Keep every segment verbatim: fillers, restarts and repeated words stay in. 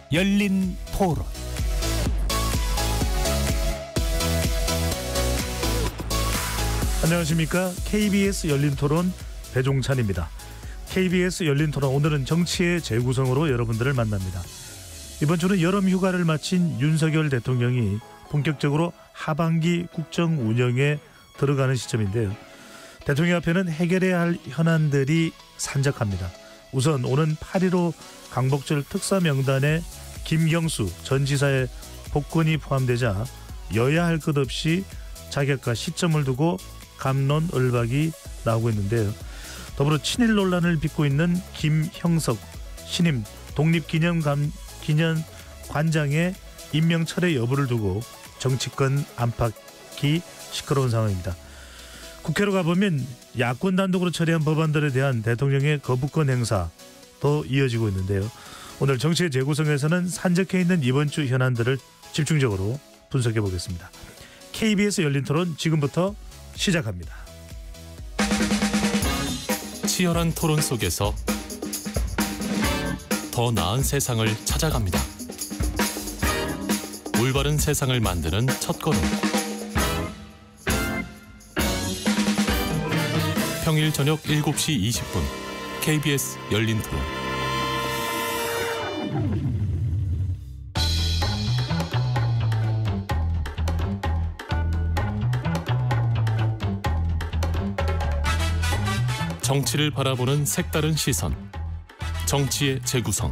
열린 토론. 안녕하십니까. 케이비에스 열린 토론 배종찬입니다. 케이비에스 열린 토론, 오늘은 정치의 재구성으로 여러분들을 만납니다. 이번 주는 여름 휴가를 마친 윤석열 대통령이 본격적으로 하반기 국정 운영에 들어가는 시점인데요. 대통령 앞에는 해결해야 할 현안들이 산적합니다. 우선 오는 팔 일오 광복절 특사 명단에 김경수 전 지사의 복권이 포함되자 여야 할 것 없이 자격과 시점을 두고 갑론을박이 나오고 있는데요. 더불어 친일 논란을 빚고 있는 김형석 신임 독립기념관 기념관장의 임명 철회 여부를 두고 정치권 안팎이 시끄러운 상황입니다. 국회로 가보면 야권 단독으로 처리한 법안들에 대한 대통령의 거부권 행사도 이어지고 있는데요. 오늘 정치의 재구성에서는 산적해 있는 이번 주 현안들을 집중적으로 분석해 보겠습니다. 케이비에스 열린 토론 지금부터 시작합니다. 치열한 토론 속에서 더 나은 세상을 찾아갑니다. 올바른 세상을 만드는 첫걸음. 평일 저녁 일곱 시 이십 분 케이비에스 열린 토론. 정치를 바라보는 색다른 시선. 정치의 재구성.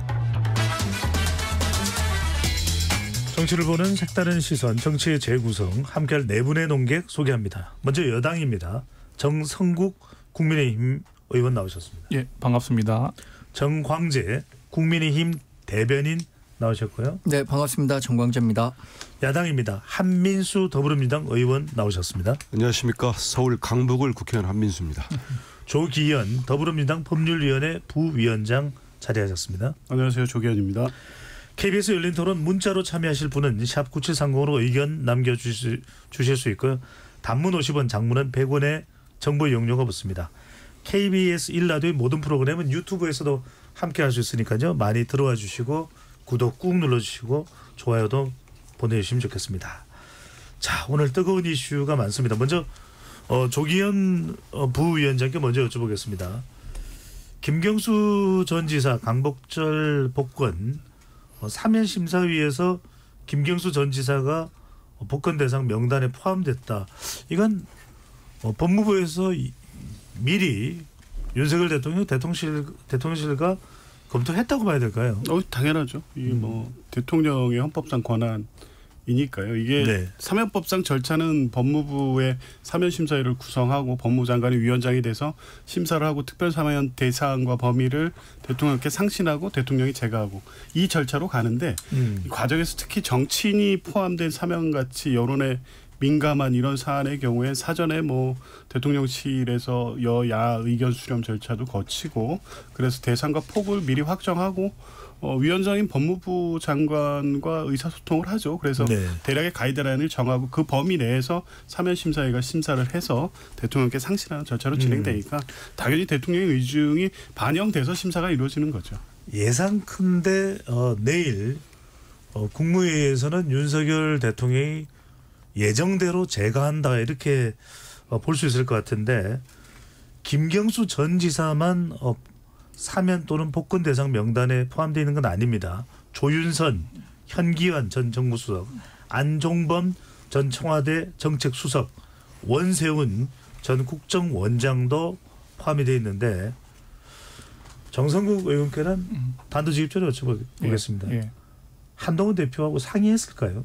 정치를 보는 색다른 시선, 정치의 재구성. 함께할 네 분의 논객 소개합니다. 먼저 여당입니다. 정성국 국민의힘 의원 나오셨습니다. 예, 반갑습니다. 정광재 국민의힘 대변인 나오셨고요. 네, 반갑습니다. 정광재입니다. 야당입니다. 한민수 더불어민주당 의원 나오셨습니다. 안녕하십니까. 서울 강북을 국회의원 한민수입니다. 조기현 더불어민주당 법률위원회 부위원장 자리하셨습니다. 안녕하세요. 조기현입니다. 케이비에스 열린 토론 문자로 참여하실 분은 샵 구칠삼공으로 의견 남겨주실 주실 수 있고요. 단문 오십 원, 장문은 백 원의 정보 이용료가 붙습니다. 케이비에스 일 라디오의 모든 프로그램은 유튜브에서도 함께할 수 있으니까요. 많이 들어와 주시고 구독 꾹 눌러주시고 좋아요도 보내주시면 좋겠습니다. 자, 오늘 뜨거운 이슈가 많습니다. 먼저 어, 조기현 어, 부위원장께 먼저 여쭤보겠습니다. 김경수 전 지사 광복절 복권 어, 사면심사위에서 김경수 전 지사가 어, 복권 대상 명단에 포함됐다. 이건 어, 법무부에서 이, 미리 윤석열 대통령 대통령실 대통령실과 검토했다고 봐야 될까요? 어, 당연하죠. 이게 음. 뭐 대통령의 헌법상 권한이니까요. 이게 네. 사면법상 절차는 법무부의 사면심사위를 구성하고 법무장관이 위원장이 돼서 심사를 하고 특별사면 대상과 범위를 대통령께 상신하고 대통령이 제거하고 이 절차로 가는데 음. 이 과정에서 특히 정치인이 포함된 사면같이 여론에 민감한 이런 사안의 경우에 사전에 뭐 대통령실에서 여야 의견 수렴 절차도 거치고 그래서 대상과 폭을 미리 확정하고 어, 위원장인 법무부 장관과 의사소통을 하죠. 그래서 네. 대략의 가이드라인을 정하고 그 범위 내에서 사면심사위가 심사를 해서 대통령께 상신하는 절차로 진행되니까 음. 당연히 대통령의 의중이 반영돼서 심사가 이루어지는 거죠. 예상컨대 어, 내일 어, 국무회의에서는 윤석열 대통령이 예정대로 제거한다 이렇게 어, 볼 수 있을 것 같은데 김경수 전 지사만 어, 사면 또는 복권 대상 명단에 포함되어 있는 건 아닙니다. 조윤선, 현기환 전 정무수석, 안종범 전 청와대 정책수석, 원세훈 전 국정원장도 포함이 되어 있는데 정성국 의원께는 음. 단도직입적으로 여쭤보겠습니다. 예, 예. 한동훈 대표하고 상의했을까요?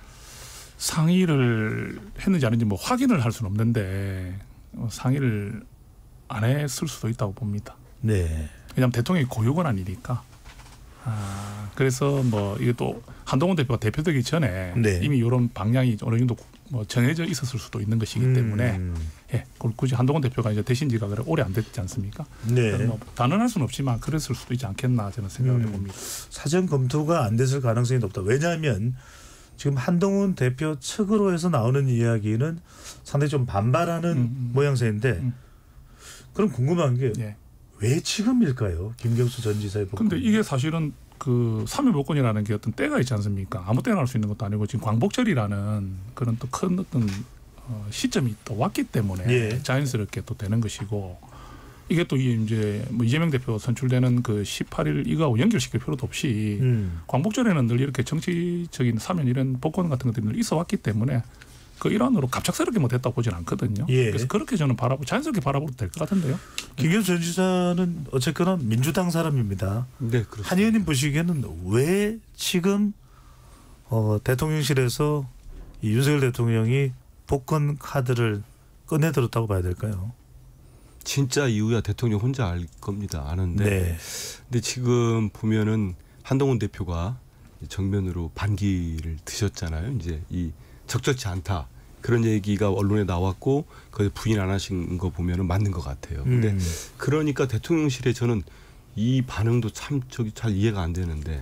상의를 했는지 아닌지 뭐 확인을 할 수는 없는데 상의를 안 했을 수도 있다고 봅니다. 네. 왜냐하면 대통령이 고유권 아니니까. 아, 그래서 뭐 이게 또 한동훈 대표가 대표되기 전에 네. 이미 이런 방향이 어느 정도 뭐 정해져 있었을 수도 있는 것이기 음. 때문에 예, 그걸 굳이 한동훈 대표가 이제 되신 지가 그래 오래 안 됐지 않습니까? 네. 뭐 단언할 수는 없지만 그랬을 수도 있지 않겠나 저는 생각을 음. 해봅니다. 사전 검토가 안 됐을 가능성이 높다. 왜냐하면 지금 한동훈 대표 측으로 해서 나오는 이야기는 상당히 좀 반발하는 음. 모양새인데 음. 그럼 궁금한 게 왜 예. 지금일까요? 김경수 전 지사의 복권. 그런데 이게 사실은 그 사면복권이라는 게 어떤 때가 있지 않습니까? 아무 때나 할 수 있는 것도 아니고 지금 광복절이라는 그런 또 큰 어떤 어 시점이 또 왔기 때문에 예. 자연스럽게 또 되는 것이고 이게 또 이제 뭐 이재명 대표 선출되는 그 십팔 일 이거하고 연결시킬 필요도 없이 음. 광복절에는 늘 이렇게 정치적인 사면 이런 복권 같은 것들이 늘 있어 왔기 때문에 그 일환으로 갑작스럽게 못했다고 보지는 않거든요. 예. 그래서 그렇게 저는 바라보 자연스럽게 바라보도 될 것 같은데요. 김경수 전 지사는 어쨌거나 민주당 사람입니다. 네, 그렇습니다. 한 의원님 보시기에는 왜 지금 어, 대통령실에서 이 윤석열 대통령이 복권 카드를 꺼내들었다고 봐야 될까요? 진짜 이유야 대통령 혼자 알 겁니다. 아는데. 네. 근데 지금 보면은 한동훈 대표가 정면으로 반기를 드셨잖아요. 이제 이 적절치 않다. 그런 얘기가 언론에 나왔고 거기에 부인 안 하신 거 보면은 맞는 것 같아요. 근데 음. 그러니까 대통령실에 저는 이 반응도 참 저기 잘 이해가 안 되는데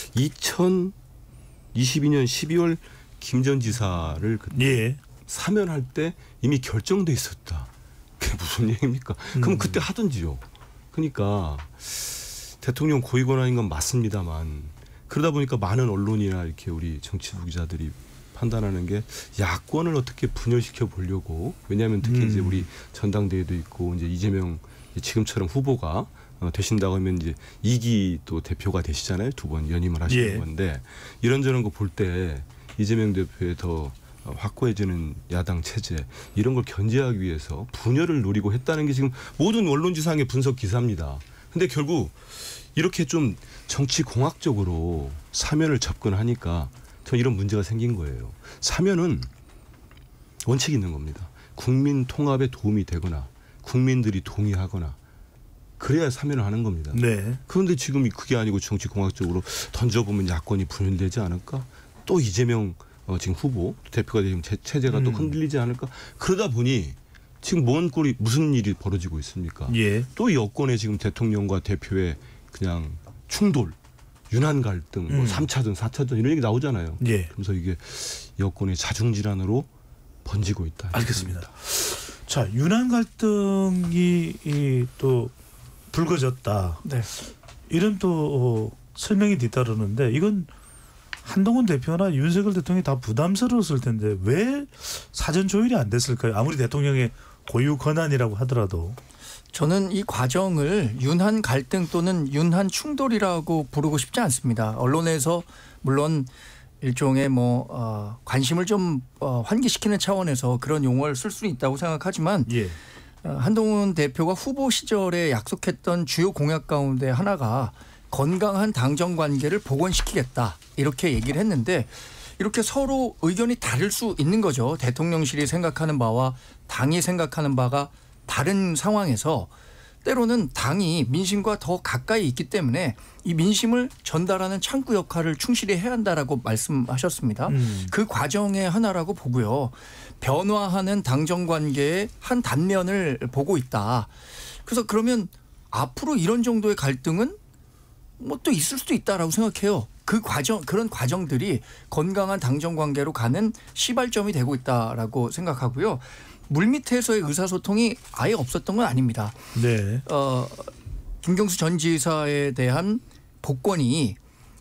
이천이십이 년 십이월 김 전 지사를 예. 사면할 때 이미 결정돼 있었다. 그게 무슨 얘기입니까? 음. 그럼 그때 하든지요. 그러니까 대통령 고위 권한인 건 맞습니다만 그러다 보니까 많은 언론이나 이렇게 우리 정치부 기자들이 판단하는 게 야권을 어떻게 분열시켜 보려고 왜냐하면 특히 음. 이제 우리 전당대회도 있고 이제 이재명 지금처럼 후보가 어, 되신다고 하면 이제 이 기 또 대표가 되시잖아요. 두 번 연임을 하시는 예. 건데 이런저런 거 볼 때 이재명 대표의 더 확고해지는 야당 체제 이런 걸 견제하기 위해서 분열을 노리고 했다는 게 지금 모든 언론지상의 분석 기사입니다. 근데 결국 이렇게 좀 정치 공학적으로 사면을 접근하니까 전 이런 문제가 생긴 거예요. 사면은 원칙이 있는 겁니다. 국민 통합에 도움이 되거나 국민들이 동의하거나 그래야 사면을 하는 겁니다. 네. 그런데 지금 그게 아니고 정치 공학적으로 던져보면 야권이 분열되지 않을까? 또 이재명 어, 지금 후보 대표가 되면 체제가 음. 또 흔들리지 않을까? 그러다 보니 지금 뭔 꼴이 무슨 일이 벌어지고 있습니까? 예. 또 여권의 지금 대통령과 대표의 그냥 충돌, 윤한 갈등, 음. 뭐 삼 차전, 사 차전 이런 얘기 나오잖아요. 예. 그래서 이게 여권의 자중질환으로 번지고 있다. 알겠습니다. 자, 윤한 갈등이 이, 또 불거졌다. 네. 이런 또 어, 설명이 뒤따르는데 이건 한동훈 대표나 윤석열 대통령이 다 부담스러웠을 텐데 왜 사전 조율이 안 됐을까요? 아무리 대통령의 고유 권한이라고 하더라도. 저는 이 과정을 윤한 갈등 또는 윤한 충돌이라고 부르고 싶지 않습니다. 언론에서 물론 일종의 뭐 어, 관심을 좀 어, 환기시키는 차원에서 그런 용어를 쓸 수는 있다고 생각하지만 예. 어, 한동훈 대표가 후보 시절에 약속했던 주요 공약 가운데 하나가 건강한 당정 관계를 복원시키겠다 이렇게 얘기를 했는데 이렇게 서로 의견이 다를 수 있는 거죠. 대통령실이 생각하는 바와 당이 생각하는 바가 다른 상황에서 때로는 당이 민심과 더 가까이 있기 때문에 이 민심을 전달하는 창구 역할을 충실히 해야 한다라고 말씀하셨습니다. 음. 그 과정의 하나라고 보고요. 변화하는 당정관계의 한 단면을 보고 있다. 그래서 그러면 앞으로 이런 정도의 갈등은 뭐 또 있을 수도 있다라고 생각해요. 그 과정 그런 과정들이 건강한 당정관계로 가는 시발점이 되고 있다라고 생각하고요. 물밑에서의 의사소통이 아예 없었던 건 아닙니다. 네. 어, 김경수 전 지사에 대한 복권이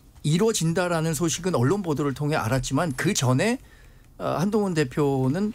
이루어진다라는 소식은 언론 보도를 통해 알았지만 그 전에 한동훈 대표는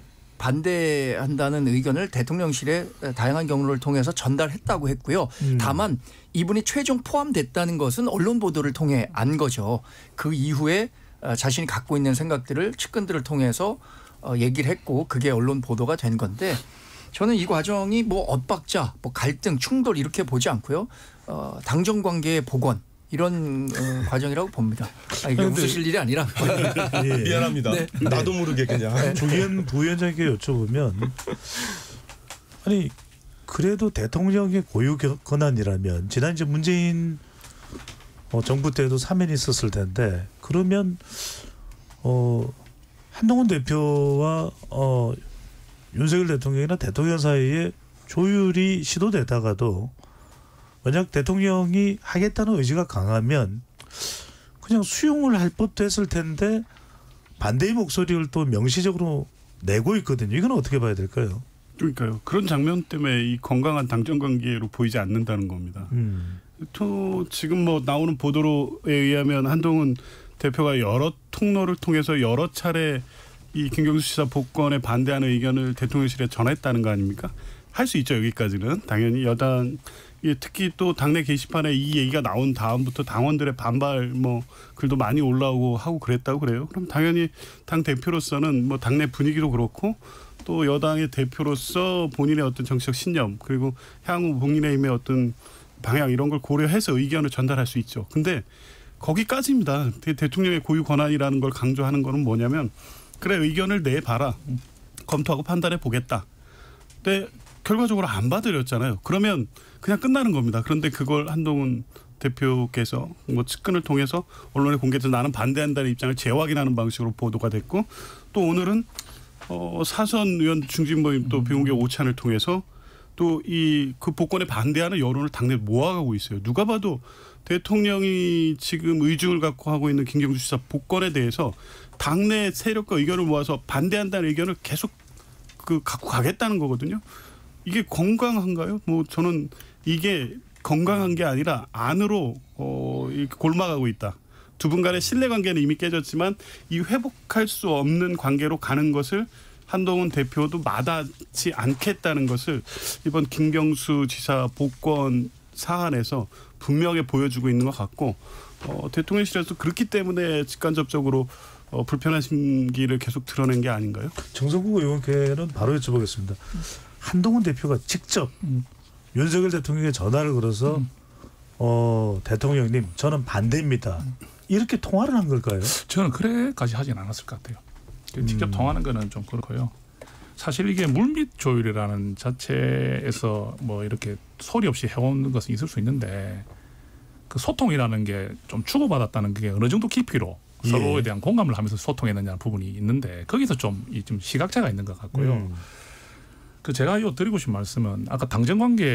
반대한다는 의견을 대통령실에 다양한 경로를 통해서 전달했다고 했고요. 음. 다만 이분이 최종 포함됐다는 것은 언론 보도를 통해 안 거죠. 그 이후에 자신이 갖고 있는 생각들을 측근들을 통해서 얘기를 했고 그게 언론 보도가 된 건데 저는 이 과정이 뭐 엇박자, 뭐 갈등, 충돌 이렇게 보지 않고요. 어, 당정관계의 복원 이런 어, 과정이라고 봅니다. 아, 이게 웃으실 일이 아니라. 예. 미안합니다. 네. 나도 모르게 그냥. 조기현 부위원장에게 여쭤보면 아니 그래도 대통령의 고유 권한이라면 지난 이제 문재인 어, 정부 때도 사면이 있었을 텐데 그러면 어, 한동훈 대표와 어, 윤석열 대통령이나 대통령 사이에 조율이 시도되다가도 만약 대통령이 하겠다는 의지가 강하면 그냥 수용을 할 법도 했을 텐데 반대의 목소리를 또 명시적으로 내고 있거든요. 이건 어떻게 봐야 될까요? 그러니까요. 그런 장면 때문에 이 건강한 당정관계로 보이지 않는다는 겁니다. 음. 또 지금 뭐 나오는 보도로에 의하면 한동훈 대표가 여러 통로를 통해서 여러 차례 이 김경수 지사 복권에 반대하는 의견을 대통령실에 전했다는 거 아닙니까? 할 수 있죠. 여기까지는. 당연히 여당 특히 또 당내 게시판에 이 얘기가 나온 다음부터 당원들의 반발 뭐 글도 많이 올라오고 하고 그랬다고 그래요. 그럼 당연히 당 대표로서는 뭐 당내 분위기도 그렇고 또 여당의 대표로서 본인의 어떤 정치적 신념 그리고 향후 국민의힘의 어떤 방향 이런 걸 고려해서 의견을 전달할 수 있죠. 근데 거기까지입니다. 대통령의 고유 권한이라는 걸 강조하는 거는 뭐냐면 그래 의견을 내봐라. 검토하고 판단해 보겠다. 근데 결과적으로 안 받으렸잖아요. 그러면 그냥 끝나는 겁니다. 그런데 그걸 한동훈 대표께서 뭐 측근을 통해서 언론에 공개해서 나는 반대한다는 입장을 재확인하는 방식으로 보도가 됐고 또 오늘은 어 사선 의원 중진 모임 또 비공개 오찬을 통해서 또 이 그 복권에 반대하는 여론을 당내 모아가고 있어요. 누가 봐도 대통령이 지금 의중을 갖고 하고 있는 김경수 지사 복권에 대해서 당내 세력과 의견을 모아서 반대한다는 의견을 계속 그 갖고 가겠다는 거거든요. 이게 건강한가요? 뭐 저는 이게 건강한 게 아니라 안으로 어, 골마가고 있다. 두 분 간의 신뢰관계는 이미 깨졌지만 이 회복할 수 없는 관계로 가는 것을 한동훈 대표도 마다하지 않겠다는 것을 이번 김경수 지사 복권 사안에서 분명히 보여주고 있는 것 같고 어, 대통령실에서 그렇기 때문에 직간접적으로 어, 불편한 심기를 계속 드러낸 게 아닌가요? 정성국 의원께는 바로 여쭤보겠습니다. 한동훈 대표가 직접 음. 윤석열 대통령에게 전화를 걸어서 음. 어, 대통령님 저는 반대입니다. 이렇게 통화를 한 걸까요? 저는 그래까지 하진 않았을 것 같아요. 직접 음. 통화하는 거는 좀 그렇고요. 사실 이게 물밑 조율이라는 자체에서 뭐 이렇게 소리 없이 해온 것은 있을 수 있는데 그 소통이라는 게 좀 주고받았다는 게 어느 정도 깊이로 예. 서로에 대한 공감을 하면서 소통했느냐는 부분이 있는데 거기서 좀, 좀 시각차가 있는 것 같고요. 음. 그 제가 요 드리고 싶은 말씀은 아까 당정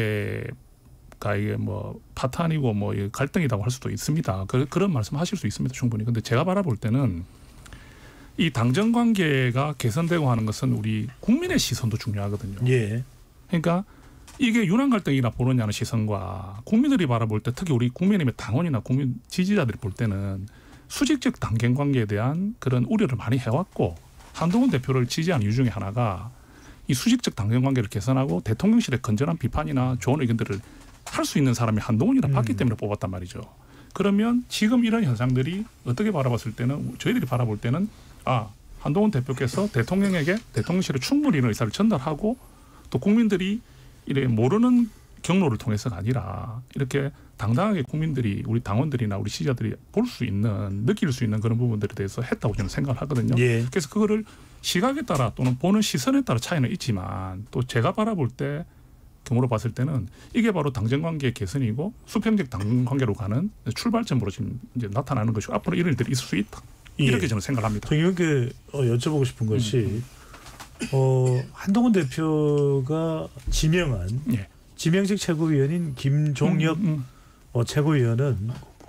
관계가 이게 뭐 파탄이고 뭐 갈등이라고 할 수도 있습니다. 그, 그런 말씀하실 수 있습니다. 충분히. 근데 제가 바라볼 때는 이 당정 관계가 개선되고 하는 것은 우리 국민의 시선도 중요하거든요. 예. 그러니까 이게 윤한 갈등이라 보느냐는 시선과 국민들이 바라볼 때 특히 우리 국민의힘의 당원이나 국민 지지자들이 볼 때는 수직적 당정 관계에 대한 그런 우려를 많이 해왔고 한동훈 대표를 지지하는 이유 중에 하나가 이 수직적 당정 관계를 개선하고 대통령실의 건전한 비판이나 좋은 의견들을 할 수 있는 사람이 한동훈이라 봤기 음. 때문에 뽑았단 말이죠. 그러면 지금 이런 현상들이 어떻게 바라봤을 때는 저희들이 바라볼 때는 아 한동훈 대표께서 대통령에게 대통령실에 충분히 이런 의사를 전달하고 또 국민들이 이렇게 모르는 경로를 통해서가 아니라 이렇게 당당하게 국민들이 우리 당원들이나 우리 지지자들이 볼 수 있는 느낄 수 있는 그런 부분들에 대해서 했다고 저는 생각을 하거든요. 예. 그래서 그거를 시각에 따라 또는 보는 시선에 따라 차이는 있지만 또 제가 바라볼 때 경우로 봤을 때는 이게 바로 당정관계의 개선이고 수평적 당정관계로 가는 출발점으로 지금 이제 나타나는 것이고 앞으로 이런 일들이 있을 수 있다. 이렇게 예. 저는 생각을 합니다. 정 의원께 여쭤보고 싶은 것이 음. 어, 한동훈 대표가 지명한 예. 지명직 최고위원인 김종혁 음, 음. 어, 최고위원은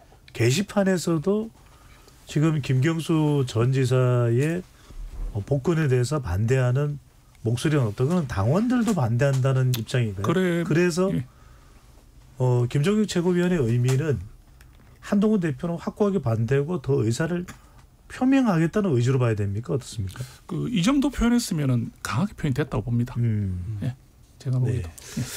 게시판에서도 지금 김경수 전 지사의 어, 복권에 대해서 반대하는 목소리가 없다. 그건 당원들도 반대한다는 입장인가요? 그래, 그래서 예. 어, 김종혁 최고위원의 의미는 한동훈 대표는 확고하게 반대하고 더 의사를 표명하겠다는 의지로 봐야 됩니까? 어떻습니까? 그 이 정도 표현했으면은 강하게 표현됐다고 봅니다. 음. 예, 제가 보기도. 네.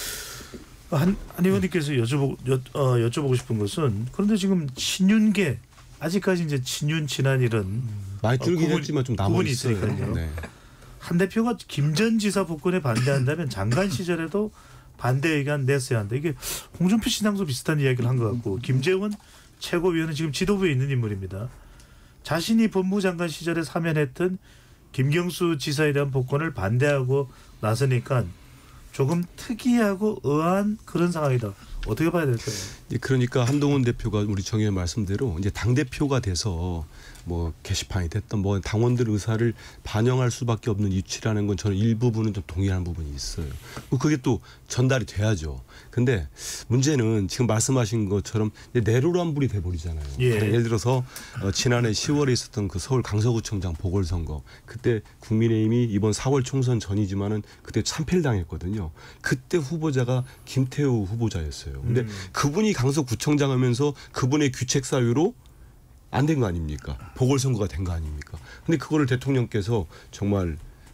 한, 한 의원님께서 여쭤보고 여, 어, 여쭤보고 싶은 것은 그런데 지금 친윤계 아직까지 이제 친윤 친한 일은 음. 많이 줄긴 어, 했지만 좀 남아 있으니까요. 네. 한 대표가 김 전 지사 복권에 반대한다면 장관 시절에도 반대 의견 냈어야 한다. 이게 홍준표 신당도 비슷한 이야기를 한 것 같고 김재원 최고위원은 지금 지도부에 있는 인물입니다. 자신이 법무장관 시절에 사면했던 김경수 지사에 대한 복권을 반대하고 나서니까 조금 특이하고 의아한 그런 상황이다. 어떻게 봐야 될까요? 그러니까 한동훈 대표가 우리 정 의원 말씀대로 이제 당 대표가 돼서 뭐 게시판이 됐던 뭐 당원들 의사를 반영할 수밖에 없는 이치라는 건 저는 일부분은 좀 동의하는 부분이 있어요. 그게 또 전달이 돼야죠. 근데 문제는 지금 말씀하신 것처럼 내로남불이 돼버리잖아요. 예. 예를 들어서 어, 지난해 시월에 있었던 그 서울 강서구청장 보궐선거, 그때 국민의힘이 이번 사월 총선 전이지만은 그때 참패당했거든요. 그때 후보자가 김태우 후보자였어요. 근데 음. 그분이 강서구청장 하면서 그분의 규책 사유로 안 된 거 아닙니까? 보궐선거가 된 거 아닙니까? 근데 그거를 대통령께서 정말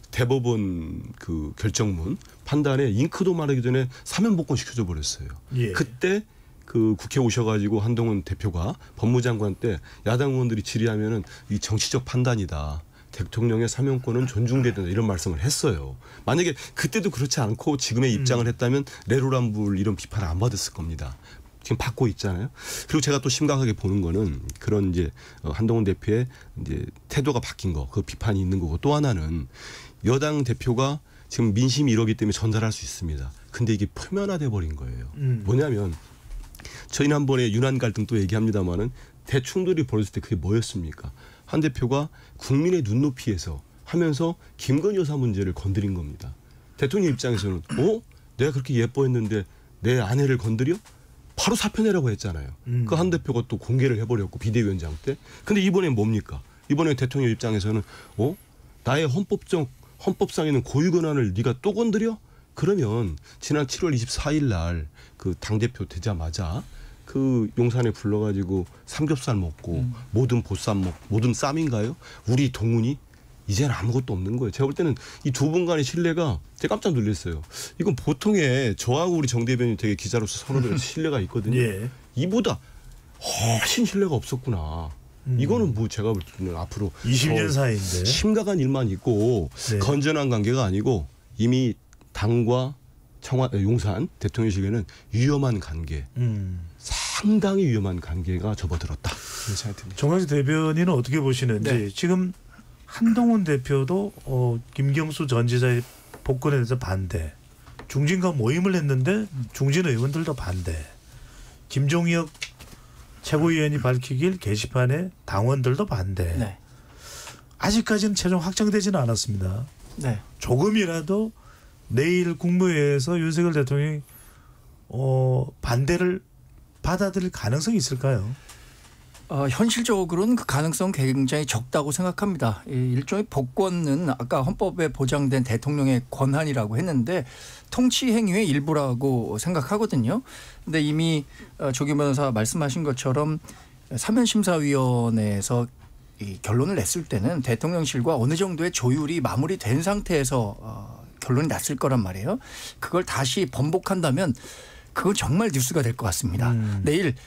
대법원 그 결정문 판단에 잉크도 마르기 전에 사면 복권 시켜줘 버렸어요. 예. 그때 그 국회 오셔가지고 한동훈 대표가 법무장관 때 야당 의원들이 질의하면은 이 정치적 판단이다. 대통령의 사면권은 존중돼야 된다 이런 말씀을 했어요. 만약에 그때도 그렇지 않고 지금의 입장을 음. 했다면 내로남불 이런 비판을 안 받았을 겁니다. 지금 받고 있잖아요. 그리고 제가 또 심각하게 보는 거는 그런 이제 한동훈 대표의 이제 태도가 바뀐 거, 그 비판이 있는 거고, 또 하나는 여당 대표가 지금 민심이 이러기 때문에 전달할 수 있습니다. 근데 이게 표면화돼 버린 거예요. 음. 뭐냐면 저희는 한 번에 유난 갈등 또 얘기합니다만은 대충돌이 벌어질 때 그게 뭐였습니까? 한 대표가 국민의 눈높이에서 하면서 김건희 여사 문제를 건드린 겁니다. 대통령 입장에서는 어? 내가 그렇게 예뻐했는데 내 아내를 건드려? 바로 사표 내라고 했잖아요. 음. 그 한 대표가 또 공개를 해버렸고 비대위원장 때. 근데 이번엔 뭡니까? 이번에 대통령 입장에서는 어? 나의 헌법적 헌법상에 있는 고유 권한을 네가 또 건드려? 그러면 지난 칠월 이십사일 날 그 당대표 되자마자 그 용산에 불러가지고 삼겹살 먹고 음. 모든 보쌈 먹고 모든 쌈인가요? 우리 동훈이 이제는 아무것도 없는 거예요. 제가 볼 때는 이 두 분 간의 신뢰가 제가 깜짝 놀랐어요. 이건 보통의 저하고 우리 정 대변인 되게 기자로서 서로 신뢰가 있거든요. 예. 이보다 훨씬 신뢰가 없었구나. 음. 이거는 뭐 제가 볼 때는 앞으로 이십 년 사이인데 심각한 일만 있고 네. 건전한 관계가 아니고 이미 당과 청와 용산 대통령실에는 위험한 관계, 음. 상당히 위험한 관계가 접어들었다. 정광식 대변인은 어떻게 보시는지. 네. 지금 한동훈 대표도 어, 김경수 전 지사의 복권에 대해서 반대. 중진과 모임을 했는데 중진 의원들도 반대. 김종혁 최고위원이 밝히길 게시판에 당원들도 반대. 네. 아직까지는 최종 확정되지는 않았습니다. 네. 조금이라도 내일 국무회의에서 윤석열 대통령이 어, 반대를 받아들일 가능성이 있을까요? 어, 현실적으로는 그 가능성은 굉장히 적다고 생각합니다. 일종의 복권은 아까 헌법에 보장된 대통령의 권한이라고 했는데 통치 행위의 일부라고 생각하거든요. 근데 이미 조기 변호사 말씀하신 것처럼 사면심사위원회에서 이 결론을 냈을 때는 대통령실과 어느 정도의 조율이 마무리된 상태에서 어, 결론이 났을 거란 말이에요. 그걸 다시 번복한다면 그건 정말 뉴스가 될 것 같습니다. 음. 내일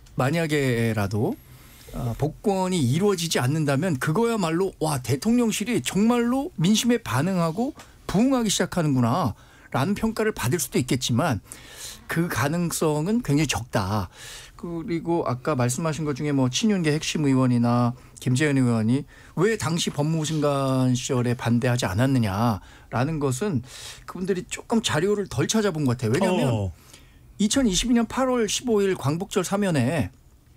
만약에라도 어, 복권이 이루어지지 않는다면 그거야말로 와 대통령실이 정말로 민심에 반응하고 부응하기 시작하는구나 라는 평가를 받을 수도 있겠지만 그 가능성은 굉장히 적다. 그리고 아까 말씀하신 것 중에 뭐 친윤계 핵심 의원이나 김재현 의원이 왜 당시 법무부 장관 시절에 반대하지 않았느냐라는 것은 그분들이 조금 자료를 덜 찾아본 것 같아요. 왜냐하면 어. 이천이십이년 팔월 십오일 광복절 사면에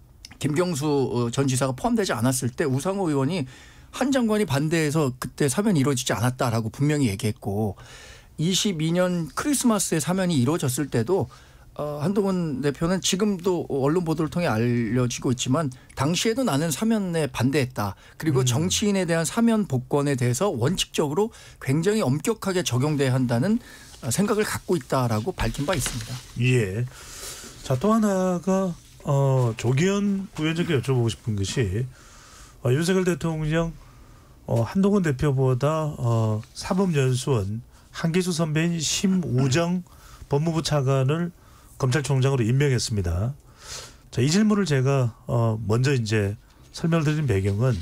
김경수 전 지사가 포함되지 않았을 때 우상호 의원이 한 장관이 반대해서 그때 사면이 이루어지지 않았다라고 분명히 얘기했고 이십이년 크리스마스에 사면이 이루어졌을 때도 어, 한동훈 대표는 지금도 언론 보도를 통해 알려지고 있지만 당시에도 나는 사면에 반대했다. 그리고 음. 정치인에 대한 사면 복권에 대해서 원칙적으로 굉장히 엄격하게 적용돼야 한다는 생각을 갖고 있다라고 밝힌 바 있습니다. 예. 자, 또 하나가 어, 조기현 부위원장께 여쭤보고 싶은 것이 어, 윤석열 대통령 어, 한동훈 대표보다 어, 사법연수원 한기수 선배인 심우정 법무부 차관을 검찰총장으로 임명했습니다. 자, 이 질문을 제가 어, 먼저 이제 설명을 드린 배경은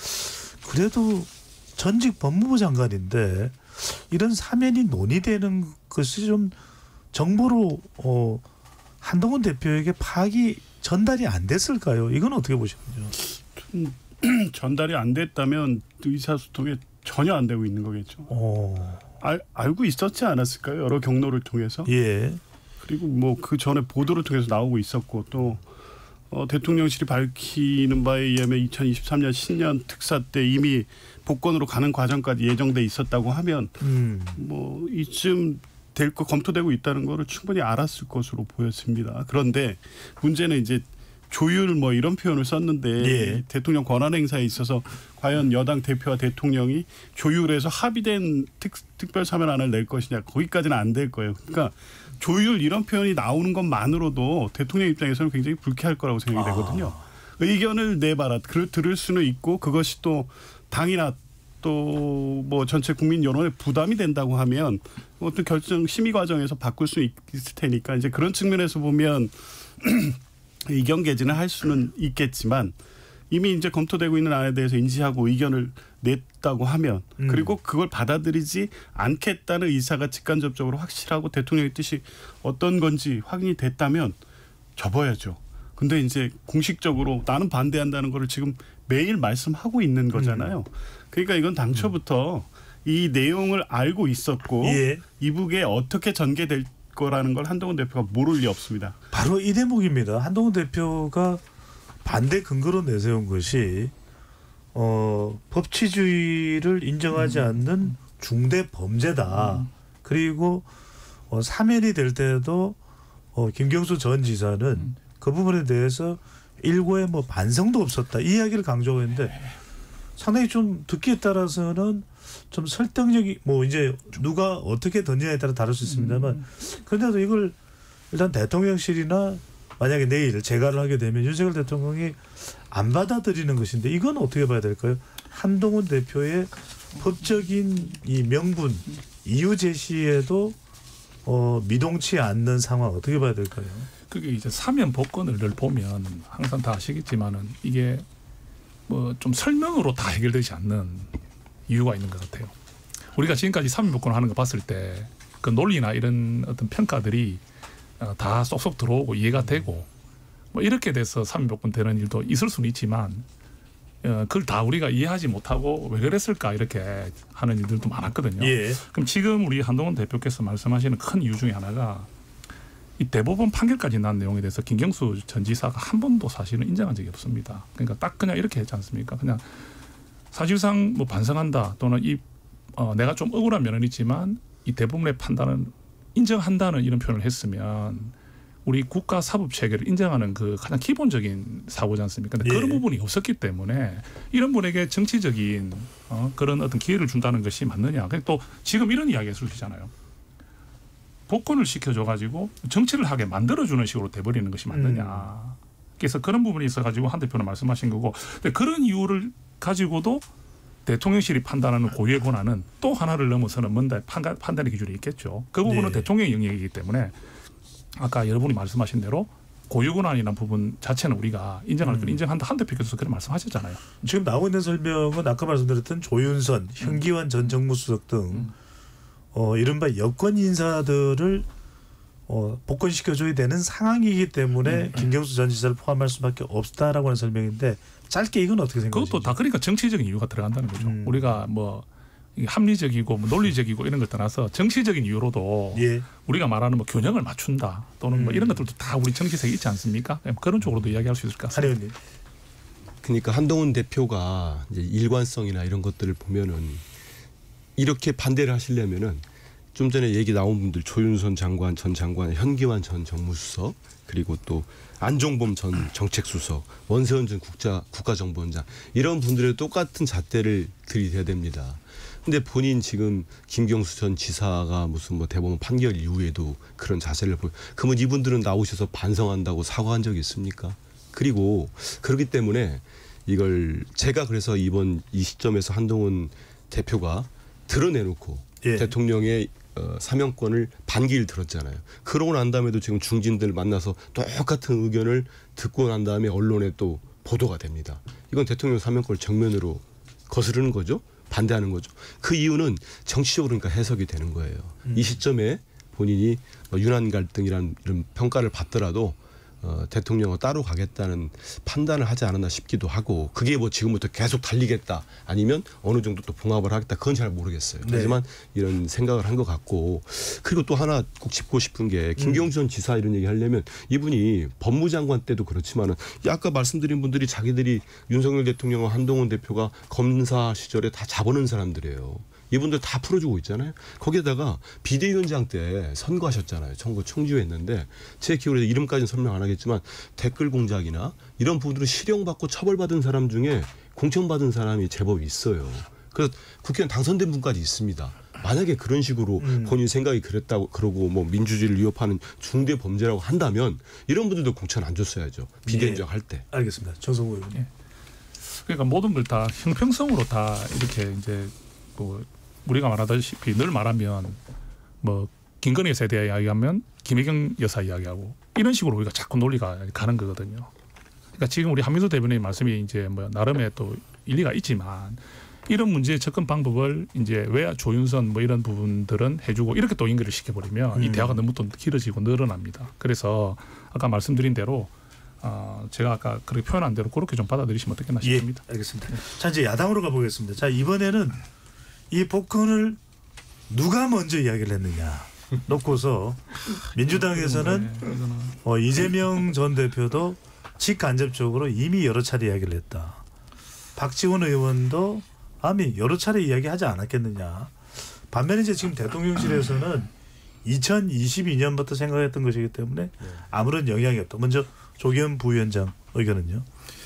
그래도 전직 법무부 장관인데 이런 사면이 논의되는 것이 좀 정보로 어, 한동훈 대표에게 파악이 전달이 안 됐을까요? 이건 어떻게 보시는지요? 전달이 안 됐다면 의사소통에 전혀 안 되고 있는 거겠죠. 어. 알, 알고 있었지 않았을까요? 여러 경로를 통해서. 예. 그리고 뭐 그 전에 보도를 통해서 나오고 있었고 또 어, 대통령실이 밝히는 바에 의하면 이천이십삼 년 신년 특사 때 이미 복권으로 가는 과정까지 예정돼 있었다고 하면 음. 뭐 이쯤 될 거 검토되고 있다는 거를 충분히 알았을 것으로 보였습니다. 그런데 문제는 이제 조율 뭐 이런 표현을 썼는데 예. 대통령 권한 행사에 있어서 과연 여당 대표와 대통령이 조율해서 합의된 특, 특별 사면안을 낼 것이냐 거기까지는 안 될 거예요. 그러니까 조율 이런 표현이 나오는 것만으로도 대통령 입장에서는 굉장히 불쾌할 거라고 생각이 되거든요. 아. 의견을 내봐라. 들을 수는 있고 그것이 또 당이나 또 뭐 전체 국민 여론에 부담이 된다고 하면 어떤 결정 심의 과정에서 바꿀 수 있을 테니까 이제 그런 측면에서 보면 의견 개진을 할 수는 있겠지만 이미 이제 검토되고 있는 안에 대해서 인지하고 의견을 냈다고 하면 음. 그리고 그걸 받아들이지 않겠다는 의사가 직간접적으로 확실하고 대통령의 뜻이 어떤 건지 확인이 됐다면 접어야죠. 근데 이제 공식적으로 나는 반대한다는 거를 지금 매일 말씀하고 있는 거잖아요. 음. 그러니까 이건 당초부터 음. 이 내용을 알고 있었고 예. 이북에 어떻게 전개될 거라는 걸 한동훈 대표가 모를 리 없습니다. 바로 이 대목입니다. 한동훈 대표가 반대 근거로 내세운 것이 어, 법치주의를 인정하지 음. 않는 중대 범죄다. 음. 그리고 어, 사면이 될 때도 어, 김경수 전 지사는 음. 그 부분에 대해서 일고의 뭐 반성도 없었다. 이 이야기를 강조했는데 상당히 좀 듣기에 따라서는 좀 설득력이 뭐 이제 누가 어떻게 던지냐에 따라 다를 수 있습니다만 음. 그런데도 이걸 일단 대통령실이나 만약에 내일 재가를 하게 되면 윤석열 대통령이 안 받아들이는 것인데 이건 어떻게 봐야 될까요? 한동훈 대표의 법적인 이 명분 이유 제시에도 어, 미동치 않는 상황 어떻게 봐야 될까요? 그게 이제 사면 복권을 보면 항상 다 아시겠지만은 이게 뭐 좀 설명으로 다 해결되지 않는 이유가 있는 것 같아요. 우리가 지금까지 사면 복권을 하는 거 봤을 때 그 논리나 이런 어떤 평가들이 다 쏙쏙 들어오고 이해가 되고 뭐 이렇게 돼서 사면 복권 되는 일도 있을 수는 있지만 그걸 다 우리가 이해하지 못하고 왜 그랬을까 이렇게 하는 일들도 많았거든요. 예. 그럼 지금 우리 한동훈 대표께서 말씀하시는 큰 이유 중에 하나가 이 대법원 판결까지 난 내용에 대해서 김경수 전 지사가 한 번도 사실은 인정한 적이 없습니다. 그러니까 딱 그냥 이렇게 했지 않습니까? 그냥 사실상 뭐 반성한다 또는 이 어, 내가 좀 억울한 면은 있지만 이 대법원의 판단은 인정한다는 이런 표현을 했으면 우리 국가 사법 체계를 인정하는 그 가장 기본적인 사고지 않습니까? 근데 예. 그런 부분이 없었기 때문에 이런 분에게 정치적인 어, 그런 어떤 기회를 준다는 것이 맞느냐? 또 지금 이런 이야기가 있을 수 있잖아요. 복권을 시켜줘가지고 정치를 하게 만들어주는 식으로 돼버리는 것이 맞느냐. 음. 그래서 그런 부분이 있어가지고 한 대표는 말씀하신 거고 근데 그런 이유를 가지고도 대통령실이 판단하는 고유의 권한은 또 하나를 넘어서는 뭔가 판단, 판단의 기준이 있겠죠. 그 부분은 네. 대통령의 영역이기 때문에 아까 여러분이 말씀하신 대로 고유 권한이라는 부분 자체는 우리가 인정할 건 음. 인정한다. 한 대표께서 그런 말씀하셨잖아요. 지금 나오고 있는 설명은 아까 말씀드렸던 조윤선, 현기환 음. 전 정무수석 등 음. 어, 이른바 여권 인사들을 어, 복권시켜줘야 되는 상황이기 때문에 음. 김경수 전 지사를 포함할 수밖에 없다라고 하는 설명인데 짧게 이건 어떻게 생각하시죠? 그것도 다 그러니까 정치적인 이유가 들어간다는 거죠. 음. 우리가 뭐 합리적이고 뭐 논리적이고 이런 걸 떠나서 정치적인 이유로도 예. 우리가 말하는 뭐 균형을 맞춘다 또는 음. 뭐 이런 것들도 다 우리 정치색이 있지 않습니까? 그런 쪽으로도 이야기할 수 있을 것 같습니다. 하려님. 그러니까 한동훈 대표가 이제 일관성이나 이런 것들을 보면은 이렇게 반대를 하시려면은 좀 전에 얘기 나온 분들 조윤선 장관 전 장관, 현기환 전 정무수석 그리고 또 안종범 전 정책수석, 원세훈 전 국자, 국가정보원장 이런 분들의 똑같은 잣대를 들이대야 됩니다. 근데 본인 지금 김경수 전 지사가 무슨 뭐 대법원 판결 이후에도 그런 자세를 보여. 그러면 이분들은 나오셔서 반성한다고 사과한 적이 있습니까? 그리고 그렇기 때문에 이걸 제가 그래서 이번 이 시점에서 한동훈 대표가 드러내놓고 예. 대통령의 어, 사면권을 반기를 들었잖아요. 그러고 난 다음에도 지금 중진들 만나서 똑같은 의견을 듣고 난 다음에 언론에 또 보도가 됩니다. 이건 대통령 사면권을 정면으로 거스르는 거죠. 반대하는 거죠. 그 이유는 정치적으로 그러니까 해석이 되는 거예요. 음. 이 시점에 본인이 뭐 유난 갈등이라는 이런 평가를 받더라도 어, 대통령을 따로 가겠다는 판단을 하지 않았나 싶기도 하고 그게 뭐 지금부터 계속 달리겠다 아니면 어느 정도 또 봉합을 하겠다 그건 잘 모르겠어요. 네. 하지만 이런 생각을 한 것 같고 그리고 또 하나 꼭 짚고 싶은 게 김경수 전 지사 이런 얘기 하려면 이분이 법무장관 때도 그렇지만은 아까 말씀드린 분들이 자기들이 윤석열 대통령과 한동훈 대표가 검사 시절에 다 잡아놓은 사람들이에요. 이분들 다 풀어주고 있잖아요. 거기에다가 비대위원장 때 선거하셨잖아요. 청구 청지했는데 제 기억으로 이름까지는 설명 안 하겠지만 댓글 공작이나 이런 부분으로 실형받고 처벌받은 사람 중에 공천받은 사람이 제법 있어요. 그래서 국회의원 당선된 분까지 있습니다. 만약에 그런 식으로 음. 본인 생각이 그랬다고 그러고 뭐 민주주의를 위협하는 중대 범죄라고 한다면 이런 분들도 공천 안 줬어야죠. 비대위원장 예. 할 때. 알겠습니다. 정성호 의원님. 예. 그러니까 모든 걸 다 형평성으로 다 이렇게 이제 뭐 우리가 말하다시피 늘 말하면 뭐 김건희 여사에 대해 이야기하면 김혜경 여사 이야기하고 이런 식으로 우리가 자꾸 논리가 가는 거거든요. 그러니까 지금 우리 한민수 대변인 말씀이 이제 뭐 나름의 또 일리가 있지만 이런 문제의 접근 방법을 이제 왜 조윤선 뭐 이런 부분들은 해주고 이렇게 또 연결을 시켜버리면 음. 이 대화가 너무 또 길어지고 늘어납니다. 그래서 아까 말씀드린 대로 어 제가 아까 그렇게 표현한 대로 그렇게 좀 받아들이시면 어떻겠나 싶습니다. 예, 알겠습니다. 자 이제 야당으로 가보겠습니다. 자 이번에는 이 복권을 누가 먼저 이야기를 했느냐 놓고서 민주당에서는 어, 이재명 전 대표도 직간접적으로 이미 여러 차례 이야기를 했다. 박지원 의원도 아미 여러 차례 이야기하지 않았겠느냐. 반면에 이제 지금 대통령실에서는 이천이십이 년부터 생각했던 것이기 때문에 아무런 영향이 없다. 먼저 조기현 부위원장 의견은요.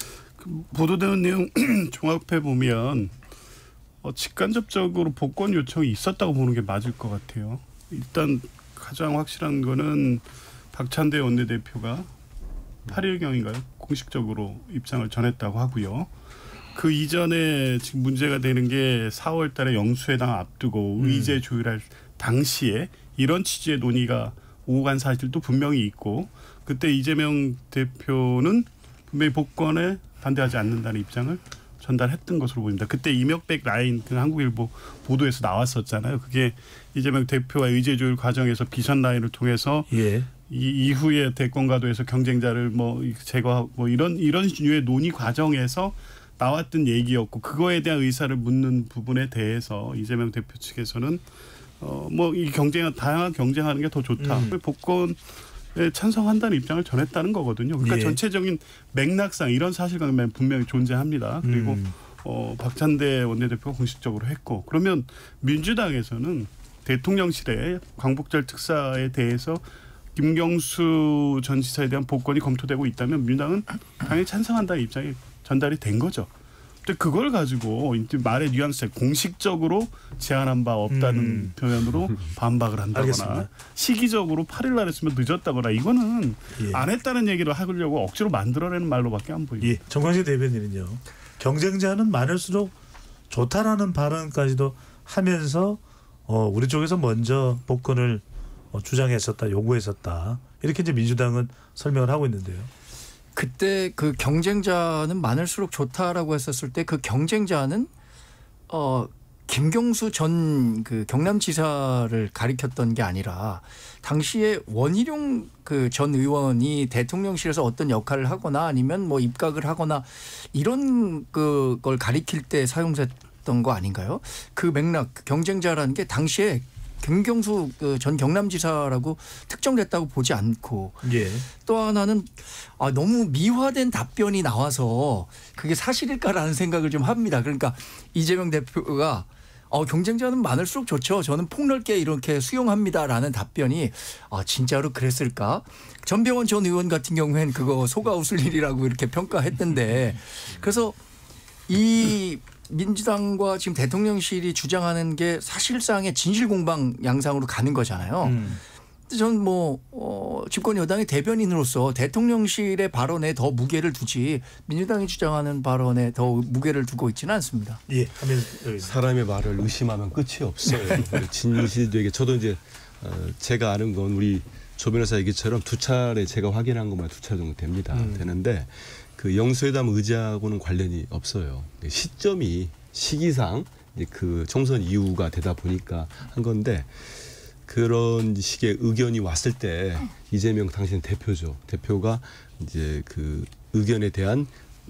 그 보도되는 내용 종합해 보면 어, 직간접적으로 복권 요청이 있었다고 보는 게 맞을 것 같아요. 일단 가장 확실한 거는 박찬대 원내대표가 팔 일경인가요? 공식적으로 입장을 전했다고 하고요. 그 이전에 지금 문제가 되는 게 사월 달에 영수회담 앞두고 음. 의제 조율할 당시에 이런 취지의 논의가 오고 간 사실도 분명히 있고 그때 이재명 대표는 분명히 복권에 반대하지 않는다는 입장을 전달했던 것으로 보입니다. 그때 이명백 라인 그 한국일보 보도에서 나왔었잖아요. 그게 이재명 대표와 의제 조율 과정에서 비선 라인을 통해서 예. 이 이후에 대권과도에서 경쟁자를 뭐 제거하고 뭐 이런 이런 류의 논의 과정에서 나왔던 얘기였고 그거에 대한 의사를 묻는 부분에 대해서 이재명 대표 측에서는 어 뭐 이 경쟁 다양한 경쟁하는 게 더 좋다. 음. 복권 찬성한다는 입장을 전했다는 거거든요. 그러니까 예. 전체적인 맥락상 이런 사실관계는 분명히 존재합니다. 그리고 음. 어, 박찬대 원내대표가 공식적으로 했고 그러면 민주당에서는 대통령실의 광복절 특사에 대해서 김경수 전 지사에 대한 복권이 검토되고 있다면 민주당은 당연히 찬성한다는 입장이 전달이 된 거죠. 근데 그걸 가지고 말의 뉘앙스에 공식적으로 제안한 바 없다는 음. 표현으로 반박을 한다거나 알겠습니다. 시기적으로 팔 일 날 했으면 늦었다거나 이거는 예. 안 했다는 얘기를 하려고 억지로 만들어내는 말로밖에 안 보입니다. 예. 정광식 대변인은요. 경쟁자는 많을수록 좋다라는 발언까지도 하면서 어, 우리 쪽에서 먼저 복권을 어, 주장했었다, 요구했었다. 이렇게 이제 민주당은 설명을 하고 있는데요. 그때 그 경쟁자는 많을수록 좋다라고 했었을 때 그 경쟁자는 어 김경수 전 그 경남지사를 가리켰던 게 아니라 당시에 원희룡 그 전 의원이 대통령실에서 어떤 역할을 하거나 아니면 뭐 입각을 하거나 이런 그걸 가리킬 때 사용했던 거 아닌가요? 그 맥락 경쟁자라는 게 당시에 김경수 그 전 경남지사라고 특정됐다고 보지 않고 예. 또 하나는 아, 너무 미화된 답변이 나와서 그게 사실일까라는 생각을 좀 합니다. 그러니까 이재명 대표가 어, 경쟁자는 많을수록 좋죠. 저는 폭넓게 이렇게 수용합니다라는 답변이 아, 진짜로 그랬을까? 전병헌 전 의원 같은 경우에는 그거 속아 웃을 일이라고 이렇게 평가했던데 그래서 이 민주당과 지금 대통령실이 주장하는 게 사실상의 진실 공방 양상으로 가는 거잖아요. 음. 저는 뭐 어, 집권 여당의 대변인으로서 대통령실의 발언에 더 무게를 두지 민주당이 주장하는 발언에 더 무게를 두고 있지는 않습니다. 예, 사람의 말을 의심하면 끝이 없어요. 진실되게 저도 이제 어, 제가 아는 건 우리 조 변호사 얘기처럼 두 차례 제가 확인한 것만 두 차례 정도 됩니다. 음. 되는데. 그 영수회담 의제하고는 관련이 없어요. 시점이 시기상 이제 그 총선 이후가 되다 보니까 한 건데 그런 식의 의견이 왔을 때 이재명 당신 대표죠. 대표가 이제 그 의견에 대한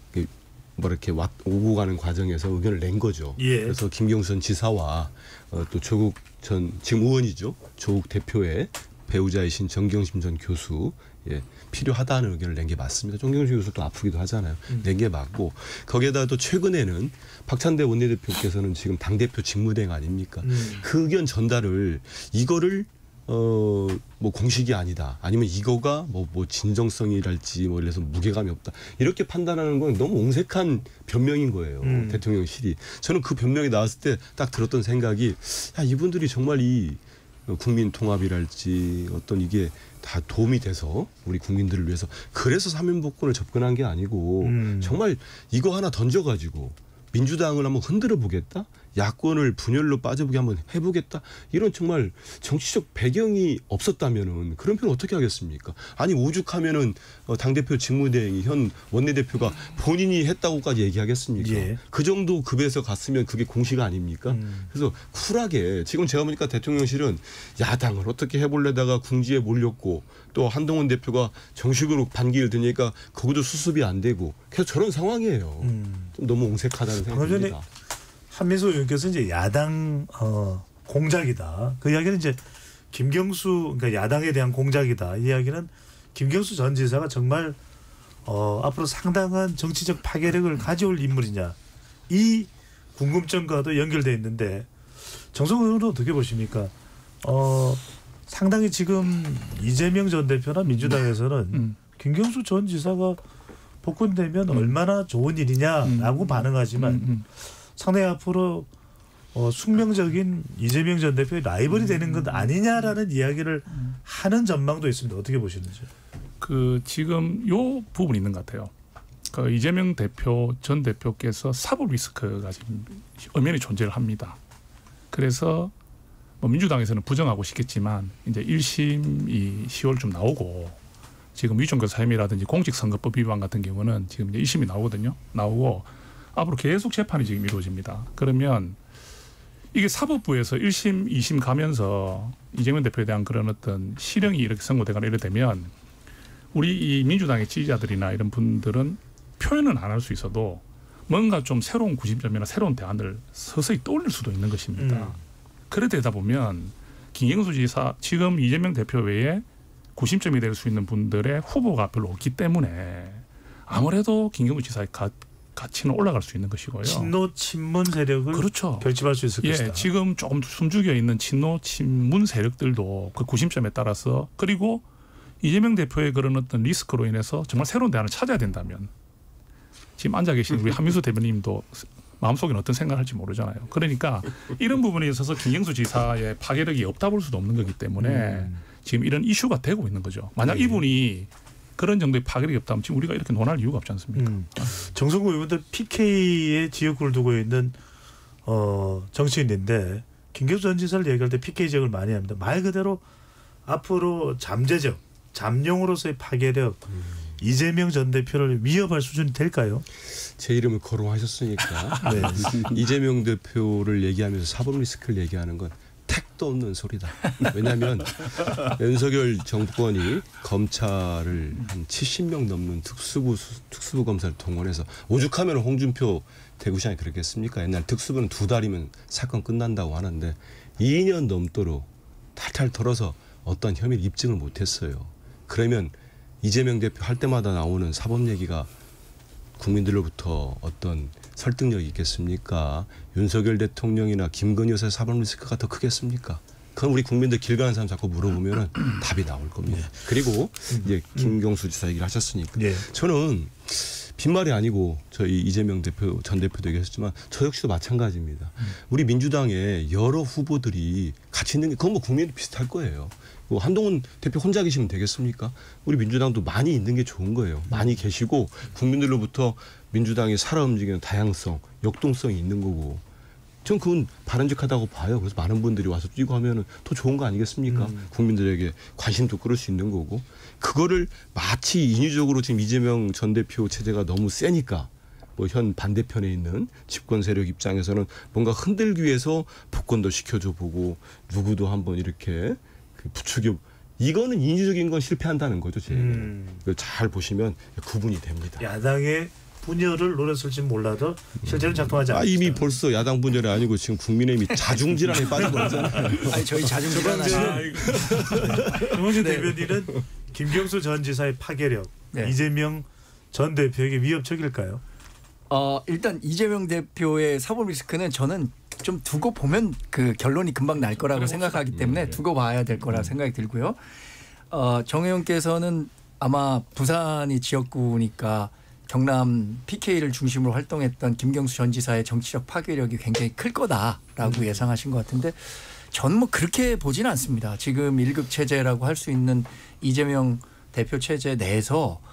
뭐 이렇게 왔, 오고 가는 과정에서 의견을 낸 거죠. 예. 그래서 김경수 전 지사와 어, 또 조국 전 지금 의원이죠. 조국 대표의 배우자이신 정경심 전 교수 예, 필요하다는 의견을 낸 게 맞습니다. 정경심 교수도 아프기도 하잖아요. 음. 낸 게 맞고 거기에다 또 최근에는 박찬대 원내대표께서는 지금 당대표 직무대행 아닙니까? 음. 그 의견 전달을 이거를 어, 뭐 공식이 아니다. 아니면 이거가 뭐, 뭐 진정성이랄지 뭐 이래서 무게감이 없다. 이렇게 판단하는 건 너무 옹색한 변명인 거예요. 음. 대통령실이. 저는 그 변명이 나왔을 때 딱 들었던 생각이 야, 이분들이 정말 이 국민 통합이랄지 어떤 이게 다 도움이 돼서 우리 국민들을 위해서 그래서 사면복권을 접근한 게 아니고 음. 정말 이거 하나 던져가지고 민주당을 한번 흔들어 보겠다. 야권을 분열로 빠져보게 한번 해보겠다. 이런 정말 정치적 배경이 없었다면은 그런 표현 어떻게 하겠습니까? 아니 오죽하면은 당대표 직무대행이 현 원내대표가 본인이 했다고까지 얘기하겠습니까? 예. 그 정도 급에서 갔으면 그게 공식 아닙니까? 음. 그래서 쿨하게 지금 제가 보니까 대통령실은 야당을 어떻게 해볼래다가 궁지에 몰렸고 또 한동훈 대표가 정식으로 반기를 드니까 거기도 수습이 안 되고 계속 저런 상황이에요. 음. 좀 너무 옹색하다는 생각이 듭니다. 한민수 의원께서 이제 야당 어, 공작이다. 그 이야기는 이제 김경수 그러니까 야당에 대한 공작이다. 이 이야기는 김경수 전 지사가 정말 어, 앞으로 상당한 정치적 파괴력을 가져올 인물이냐. 이 궁금점과도 연결되어 있는데 정성호 의원은 어떻게 보십니까? 어, 상당히 지금 이재명 전 대표나 민주당에서는 음. 김경수 전 지사가 복권되면 음. 얼마나 좋은 일이냐라고 음. 반응하지만 음. 음. 상당히 앞으로 어, 숙명적인 이재명 전 대표의 라이벌이 되는 것 아니냐라는 이야기를 하는 전망도 있습니다. 어떻게 보시는지? 그 지금 요 부분이 있는 것 같아요. 그 이재명 대표 전 대표께서 사법 리스크가 지금 엄연히 존재를 합니다. 그래서 뭐 민주당에서는 부정하고 싶겠지만 이제 일 심이 시월 좀 나오고 지금 위정교사 혐의라든지 공직선거법 위반 같은 경우는 지금 이제 일 심이 나오거든요. 나오고 앞으로 계속 재판이 지금 이루어집니다. 그러면 이게 사법부에서 일 심, 이 심 가면서 이재명 대표에 대한 그런 어떤 실형이 이렇게 선고되거나 이래 되면 우리 이 민주당의 지지자들이나 이런 분들은 표현은 안 할 수 있어도 뭔가 좀 새로운 구심점이나 새로운 대안을 서서히 떠올릴 수도 있는 것입니다. 음. 그래 되다 보면 김경수 지사 지금 이재명 대표 외에 구심점이 될 수 있는 분들의 후보가 별로 없기 때문에 아무래도 김경수 지사의 가, 가치는 올라갈 수 있는 것이고요. 친노 친문 세력을 그렇죠. 결집할 수 있을 예, 것이다. 지금 조금 숨죽여 있는 친노 친문 세력들도 그 구심점에 따라서 그리고 이재명 대표의 그런 어떤 리스크로 인해서 정말 새로운 대안을 찾아야 된다면 지금 앉아 계신 우리 한민수 대변인님도 마음속에는 어떤 생각을 할지 모르잖아요. 그러니까 이런 부분에 있어서 김경수 지사의 파괴력이 없다 볼 수도 없는 거기 때문에 음. 지금 이런 이슈가 되고 있는 거죠. 만약 네. 이분이 그런 정도의 파괴력이 없다면 지금 우리가 이렇게 논할 이유가 없지 않습니까? 음. 정성구 의원도 피케이의 지역구를 두고 있는 어, 정치인인데 김경수 전 지사를 얘기할 때 피케이 지역을 많이 합니다. 말 그대로 앞으로 잠재적, 잠룡으로서의 파괴력 음. 이재명 전 대표를 위협할 수준이 될까요? 제 이름을 거론하셨으니까 네. 이재명 대표를 얘기하면서 사법 리스크를 얘기하는 건 택도 없는 소리다. 왜냐하면 윤석열 정권이 검찰을 한 칠십 명 넘는 특수부 특수부 검사를 동원해서 오죽하면 홍준표 대구시장이 그랬겠습니까? 옛날 특수부는 두 달이면 사건 끝난다고 하는데 이 년 넘도록 탈탈 털어서 어떤 혐의를 입증을 못했어요. 그러면 이재명 대표 할 때마다 나오는 사법 얘기가 국민들로부터 어떤 설득력이 있겠습니까? 윤석열 대통령이나 김건희 여사의 사법 리스크가 더 크겠습니까? 그건 우리 국민들 길 가는 사람 자꾸 물어보면 답이 나올 겁니다. 그리고 이제 김경수 지사 얘기를 하셨으니까 네. 저는 빈말이 아니고 저희 이재명 대표 전 대표도 얘기했지만 저 역시도 마찬가지입니다. 우리 민주당의 여러 후보들이 같이 있는 게 그건 뭐 국민이 비슷할 거예요. 뭐 한동훈 대표 혼자 계시면 되겠습니까? 우리 민주당도 많이 있는 게 좋은 거예요. 많이 계시고 국민들로부터 민주당이 살아 움직이는 다양성, 역동성이 있는 거고. 전 그건 바람직하다고 봐요. 그래서 많은 분들이 와서 뛰고 하면은 더 좋은 거 아니겠습니까? 음. 국민들에게 관심도 끌을 수 있는 거고. 그거를 마치 인위적으로 지금 이재명 전 대표 체제가 너무 세니까 뭐 현 반대편에 있는 집권 세력 입장에서는 뭔가 흔들기 위해서 복권도 시켜줘 보고 누구도 한번 이렇게 그 부추겨 이거는 인위적인 건 실패한다는 거죠. 제 음. 잘 보시면 구분이 됩니다. 야당의 분열을 노렸을지 몰라도 실제로 작동하지 않습니다. 아, 이미 벌써 야당 분열이 아니고 지금 국민의힘이 자중질환에 빠져버렸잖아요. 아니 저희 자중질환 아니에요. 정원준 네. 대변인은 김경수 전 지사의 파괴력, 네. 이재명 전 대표에게 위협적일까요? 어, 일단 이재명 대표의 사법 리스크는 저는 좀 두고 보면 그 결론이 금방 날 거라고 생각하기 때문에 두고 봐야 될 거라 생각이 들고요. 어, 정 의원께서는 아마 부산이 지역구니까 경남 피케이를 중심으로 활동했던 김경수 전 지사의 정치적 파괴력이 굉장히 클 거다라고 예상하신 것 같은데 저는 뭐 그렇게 보지는 않습니다. 지금 일 급 체제라고 할 수 있는 이재명 대표 체제 내에서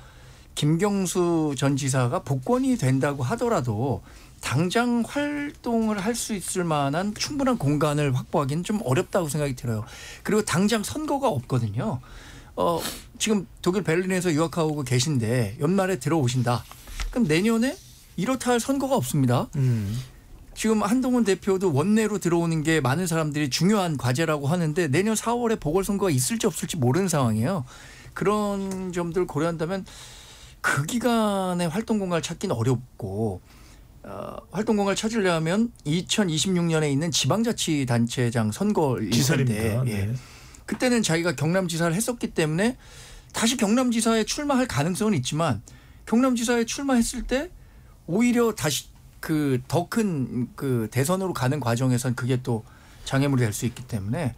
김경수 전 지사가 복권이 된다고 하더라도 당장 활동을 할 수 있을 만한 충분한 공간을 확보하기는 좀 어렵다고 생각이 들어요. 그리고 당장 선거가 없거든요. 어, 지금 독일 베를린에서 유학하고 계신데 연말에 들어오신다. 그럼 내년에 이렇다 할 선거가 없습니다. 음. 지금 한동훈 대표도 원내로 들어오는 게 많은 사람들이 중요한 과제라고 하는데 내년 사월에 보궐선거가 있을지 없을지 모르는 상황이에요. 그런 점들을 고려한다면 그 기간에 활동 공간을 찾기는 어렵고 어, 활동 공간을 찾으려면 이천이십육 년에 있는 지방자치단체장 선거일 텐데 예. 네. 그때는 자기가 경남지사를 했었기 때문에 다시 경남지사에 출마할 가능성은 있지만 경남지사에 출마했을 때 오히려 다시 그 더 큰 그 대선으로 가는 과정에선 그게 또 장애물이 될 수 있기 때문에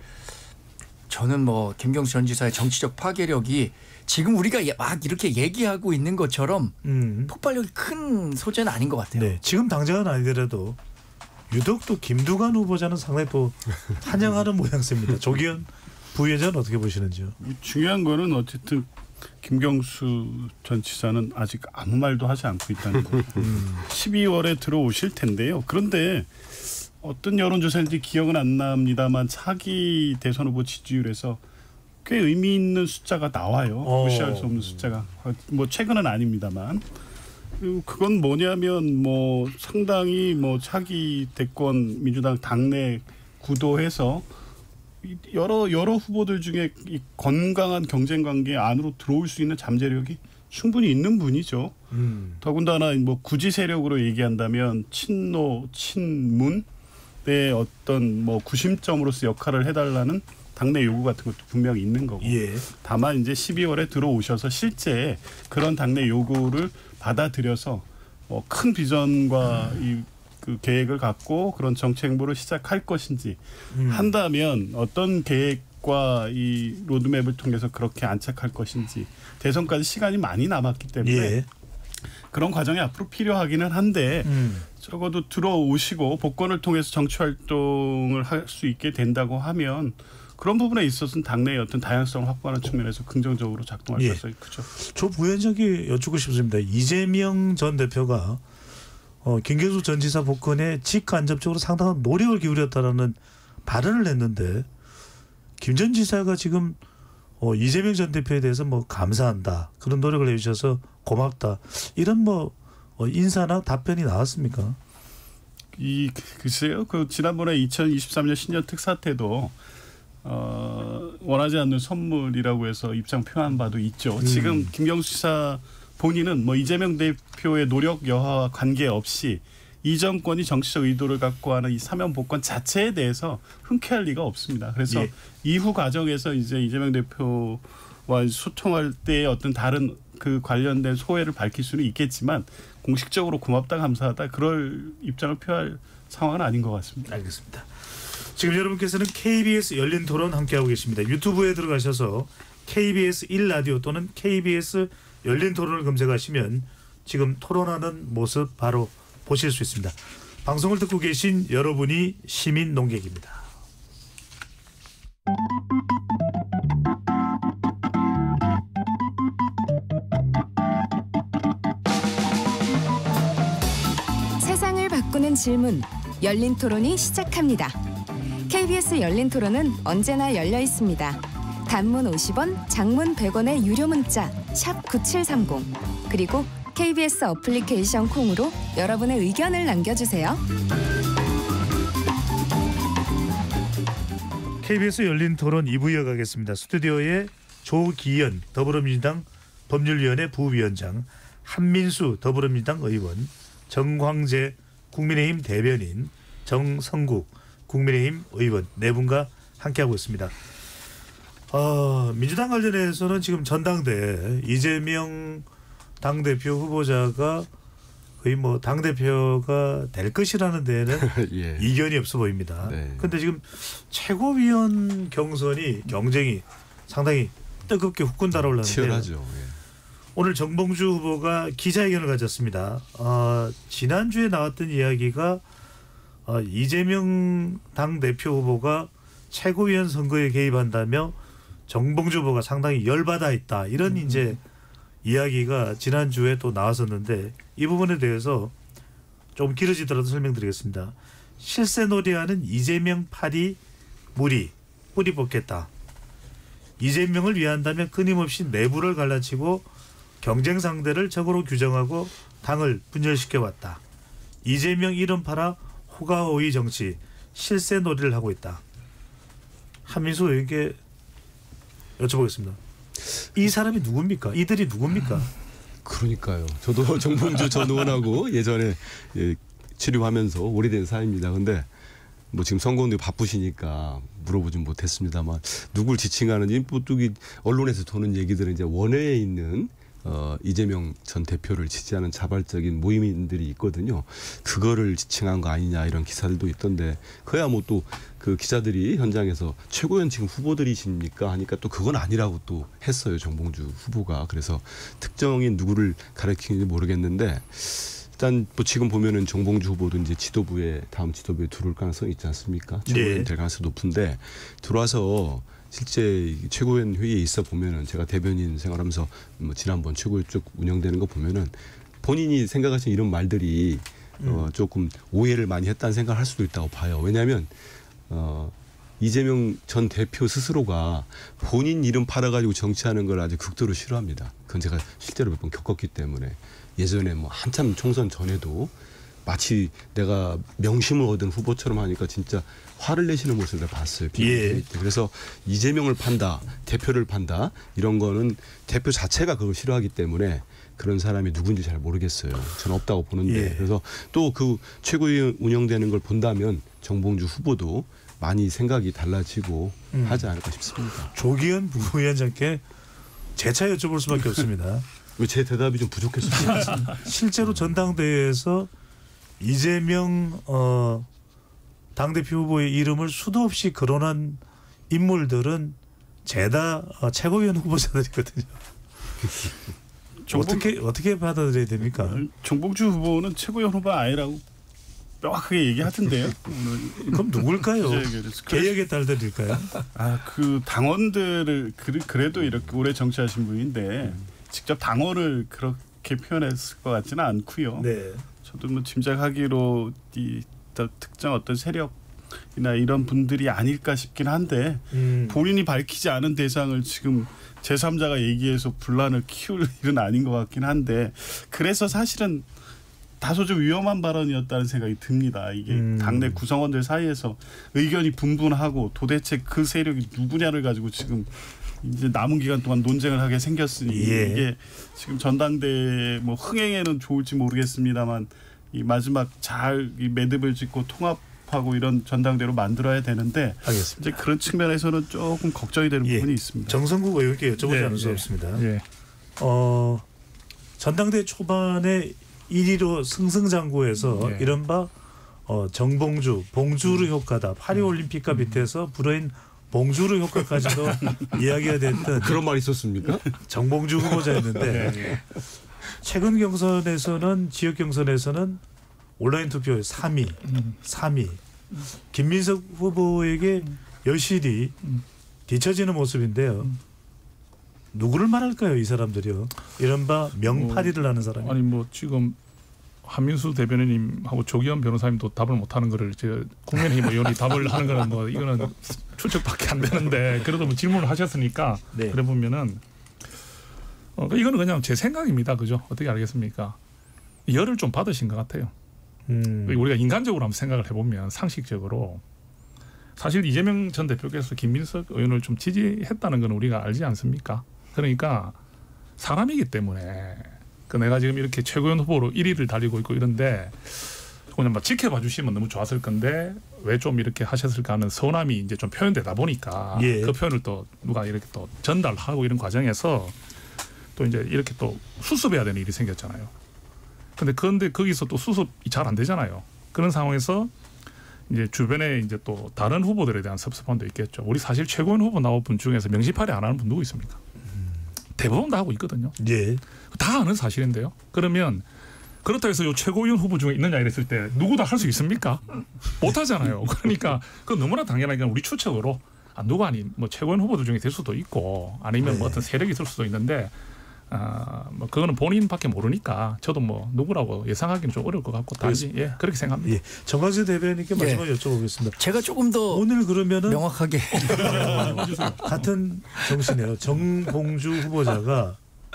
저는 뭐 김경수 전 지사의 정치적 파괴력이 지금 우리가 막 이렇게 얘기하고 있는 것처럼 음. 폭발력이 큰 소재는 아닌 것 같아요. 네, 지금 당장은 아니더라도 유독 또 김두관 후보자는 상당히 또 환영하는 모양새입니다. 조기현 부위원장은 어떻게 보시는지요? 중요한 거는 어쨌든 김경수 전 지사는 아직 아무 말도 하지 않고 있다는 거죠. 음. 십이월에 들어오실 텐데요. 그런데 어떤 여론조사인지 기억은 안 납니다만 차기 대선 후보 지지율에서 꽤 의미 있는 숫자가 나와요. 오. 무시할 수 없는 숫자가. 뭐 최근은 아닙니다만. 그건 뭐냐면 뭐 상당히 뭐 차기 대권 민주당 당내 구도해서 여러 여러 후보들 중에 이 건강한 경쟁 관계 안으로 들어올 수 있는 잠재력이 충분히 있는 분이죠. 음. 더군다나 뭐 구지 세력으로 얘기한다면 친노, 친문의 어떤 뭐 구심점으로서 역할을 해달라는 당내 요구 같은 것도 분명히 있는 거고. 예. 다만 이제 십이월에 들어오셔서 실제 그런 당내 요구를 받아들여서 뭐 큰 비전과 음. 이 그 계획을 갖고 그런 정책 행보를 시작할 것인지 음. 한다면 어떤 계획과 이 로드맵을 통해서 그렇게 안착할 것인지 대선까지 시간이 많이 남았기 때문에 예. 그런 과정이 앞으로 필요하기는 한데 음. 적어도 들어오시고 복권을 통해서 정치 활동을 할 수 있게 된다고 하면 그런 부분에 있어서는 당내의 어떤 다양성을 확보하는 측면에서 긍정적으로 작동할 가능성이 예. 크죠. 조 부위원장이 여쭙고 싶습니다. 이재명 전 대표가 어, 김경수 전 지사 복권에 직간접적으로 상당한 노력을 기울였다라는 발언을 했는데 김 전 지사가 지금 어, 이재명 전 대표에 대해서 뭐 감사한다. 그런 노력을 해주셔서 고맙다. 이런 뭐 어, 인사나 답변이 나왔습니까? 이 글쎄요. 그 지난번에 이천이십삼 년 신년 특사 때도 어, 원하지 않는 선물이라고 해서 입장 표한 바도 있죠. 음. 지금 김경수 지사 본인은 뭐 이재명 대표의 노력 여하와 관계없이 이 정권이 정치적 의도를 갖고 하는 이 사면 복권 자체에 대해서 흔쾌할 리가 없습니다. 그래서 예. 이후 과정에서 이제 이재명 대표와 소통할 때의 어떤 다른 그 관련된 소회를 밝힐 수는 있겠지만 공식적으로 고맙다 감사하다 그럴 입장을 표할 상황은 아닌 것 같습니다. 알겠습니다. 지금 여러분께서는 케이비에스 열린 토론 함께하고 계십니다. 유튜브에 들어가셔서 케이비에스 일 라디오 또는 케이비에스 열린 토론을 검색하시면 지금 토론하는 모습 바로 보실 수 있습니다. 방송을 듣고 계신 여러분이 시민 농객입니다. 세상을 바꾸는 질문, 열린 토론이 시작합니다. 케이비에스 열린 토론은 언제나 열려 있습니다. 단문 오십 원, 장문 백 원의 유료 문자 샵 구칠삼공 그리고 케이비에스 어플리케이션 콩으로 여러분의 의견을 남겨주세요. 케이비에스 열린 토론 이 부 이어가겠습니다. 스튜디오에 조기현 더불어민주당 법률위원회 부위원장, 한민수 더불어민주당 의원, 정광재 국민의힘 대변인, 정성국 국민의힘 의원 네 분과 함께하고 있습니다. 어, 민주당 관련해서는 지금 전당대 이재명 당대표 후보자가 거의 뭐 당대표가 될 것이라는 데에는 예. 이견이 없어 보입니다. 그런데 네. 지금 최고위원 경선이 경쟁이 상당히 뜨겁게 후끈 달아올랐는데 치열하죠. 예. 오늘 정봉주 후보가 기자회견을 가졌습니다. 어, 지난주에 나왔던 이야기가 어, 이재명 당대표 후보가 최고위원 선거에 개입한다며 정봉주 후보가 상당히 열받아 있다. 이런 음. 이제 이야기가 지난주에 또 나왔었는데 이 부분에 대해서 좀 길어지더라도 설명드리겠습니다. 실세놀이하는 이재명 팔이 무리 뿌리 뽑겠다. 이재명을 위한다면 끊임없이 내부를 갈라치고 경쟁 상대를 적으로 규정하고 당을 분열시켜왔다. 이재명 이름 팔아 호가호의 정치 실세놀이를 하고 있다. 한민수 의원께 여쭤보겠습니다. 이 사람이 누굽니까? 이들이 누굽니까? 그러니까요. 저도 정봉주 전 의원하고 예전에 예, 치료하면서 오래된 사이입니다. 근데 뭐 지금 선거운동 바쁘시니까 물어보진 못했습니다만 누굴 지칭하는지 보뚜기 언론에서 도는 얘기들은 이제 원외에 있는 어, 이재명 전 대표를 지지하는 자발적인 모임인들이 있거든요. 그거를 지칭한 거 아니냐 이런 기사들도 있던데 그야 뭐 또 그 기자들이 현장에서 최고위원 지금 후보들이십니까 하니까 또 그건 아니라고 또 했어요. 정봉주 후보가. 그래서 특정인 누구를 가리키는지 모르겠는데 일단 뭐 지금 보면은 정봉주 후보도 이제 지도부에 다음 지도부에 들어올 가능성이 있지 않습니까? 최고위원 네. 될 가능성이 높은데 들어와서 실제 최고위원 회의에 있어 보면은 제가 대변인 생활하면서 뭐 지난번 최고위원 쭉 운영되는 거 보면은 본인이 생각하시는 이런 말들이 음. 어 조금 오해를 많이 했다는 생각을 할 수도 있다고 봐요. 왜냐하면 어 이재명 전 대표 스스로가 본인 이름 팔아가지고 정치하는 걸 아주 극도로 싫어합니다. 그건 제가 실제로 몇 번 겪었기 때문에 예전에 뭐 한참 총선 전에도 마치 내가 명심을 얻은 후보처럼 하니까 진짜 화를 내시는 모습을 봤어요. 예. 그래서 이재명을 판다, 대표를 판다 이런 거는 대표 자체가 그걸 싫어하기 때문에 그런 사람이 누군지 잘 모르겠어요. 저는 없다고 보는데 예. 그래서 또 그 최고위원 운영되는 걸 본다면 정봉주 후보도 많이 생각이 달라지고 음. 하지 않을까 싶습니다. 조기현 부위원장께 재차 여쭤볼 수밖에 없습니다. 왜 제 대답이 좀 부족했어요? 실제로 전당대회에서 이재명 어, 당대표 후보의 이름을 수도 없이 거론한 인물들은 죄다 어, 최고위원 후보자들이거든요. 정봉, 어떻게 어떻게 받아들여야 됩니까? 정봉주 후보는 최고위원 후보 아니라고 명확하게 얘기하던데요. 그럼 누굴까요? 개혁의 딸들일까요? 아, 그 당원들을 그래도 이렇게 오래 정치하신 분인데 음. 직접 당원을 그렇게 표현했을 것 같지는 않고요. 네. 저도 뭐 짐작하기로 이 특정 어떤 세력이나 이런 분들이 아닐까 싶긴 한데 음. 본인이 밝히지 않은 대상을 지금 제삼자가 얘기해서 분란을 키울 일은 아닌 것 같긴 한데 그래서 사실은 다소 좀 위험한 발언이었다는 생각이 듭니다. 이게 음. 당내 구성원들 사이에서 의견이 분분하고 도대체 그 세력이 누구냐를 가지고 지금 이제 남은 기간 동안 논쟁을 하게 생겼으니 예. 이게 지금 전당대회 뭐 흥행에는 좋을지 모르겠습니다만 이 마지막 잘 이 매듭을 짓고 통합하고 이런 전당대회로 만들어야 되는데 알겠습니다. 이제 그런 측면에서는 조금 걱정이 되는 예. 부분이 있습니다. 정성국 의원께 여쭤보지 예. 않을 수 예. 없습니다. 예. 어, 전당대회 초반에 일 위로 승승장구해서 예. 이른바 어, 정봉주, 봉주르 효과다. 파리올림픽과 밑에서 불어인 봉주르 효과까지도 이야기가 됐던 그런 말이 있었습니까? 정봉주 후보자였는데 네. 최근 경선에서는 지역 경선에서는 온라인 투표 삼 위, 음. 삼 위 김민석 후보에게 여실히 뒤처지는 모습인데요. 음. 누구를 말할까요, 이 사람들이요? 이른바 명파리를 하는 사람이. 아니 뭐 지금 한민수 대변인님하고 조기현 변호사님도 답을 못하는 거를 이제 국민의힘 의원이 답을 하는 거는 뭐 이거는 추측밖에 안 되는데 그래도 뭐 질문을 하셨으니까 네. 그래 보면은 어, 이거는 그냥 제 생각입니다, 그죠? 어떻게 알겠습니까? 열을 좀 받으신 것 같아요. 음. 우리가 인간적으로 한번 생각을 해보면 상식적으로 사실 이재명 전 대표께서 김민석 의원을 좀 지지했다는 건 우리가 알지 않습니까? 그러니까 사람이기 때문에 그 내가 지금 이렇게 최고위원 후보로 일 위를 달리고 있고 이런데 그냥 막 지켜봐 주시면 너무 좋았을 건데 왜 좀 이렇게 하셨을까 하는 서운함이 이제 좀 표현되다 보니까 예. 그 표현을 또 누가 이렇게 또 전달하고 이런 과정에서 또 이제 이렇게 또 수습해야 되는 일이 생겼잖아요. 근데 그런데 거기서 또 수습이 잘 안 되잖아요. 그런 상황에서 이제 주변에 이제 또 다른 후보들에 대한 섭섭함도 있겠죠. 우리 사실 최고위원 후보 나온 분 중에서 명시팔이 안 하는 분 누구 있습니까? 음. 대부분 다 하고 있거든요. 예. 다 아는 사실인데요. 그러면 그렇다 해서 요 최고위원 후보 중에 있느냐 이랬을 때 누구 다 할 수 있습니까? 못 하잖아요. 그러니까 그건 너무나 당연한 게 우리 추측으로 아, 누가 아닌 뭐 최고위원 후보들 중에 될 수도 있고 아니면 네. 뭐 어떤 세력이 있을 수도 있는데 아, 뭐 그거는 본인밖에 모르니까 저도 뭐 누구라고 예상하기는 좀 어려울 것 같고 단지 예, 그렇게 생각합니다. 예. 정광재 대변인께 마지막으로 예. 여쭤보겠습니다. 제가 조금 더 오늘 그러면은 명확하게 같은 정신이에요. 정봉주 후보자가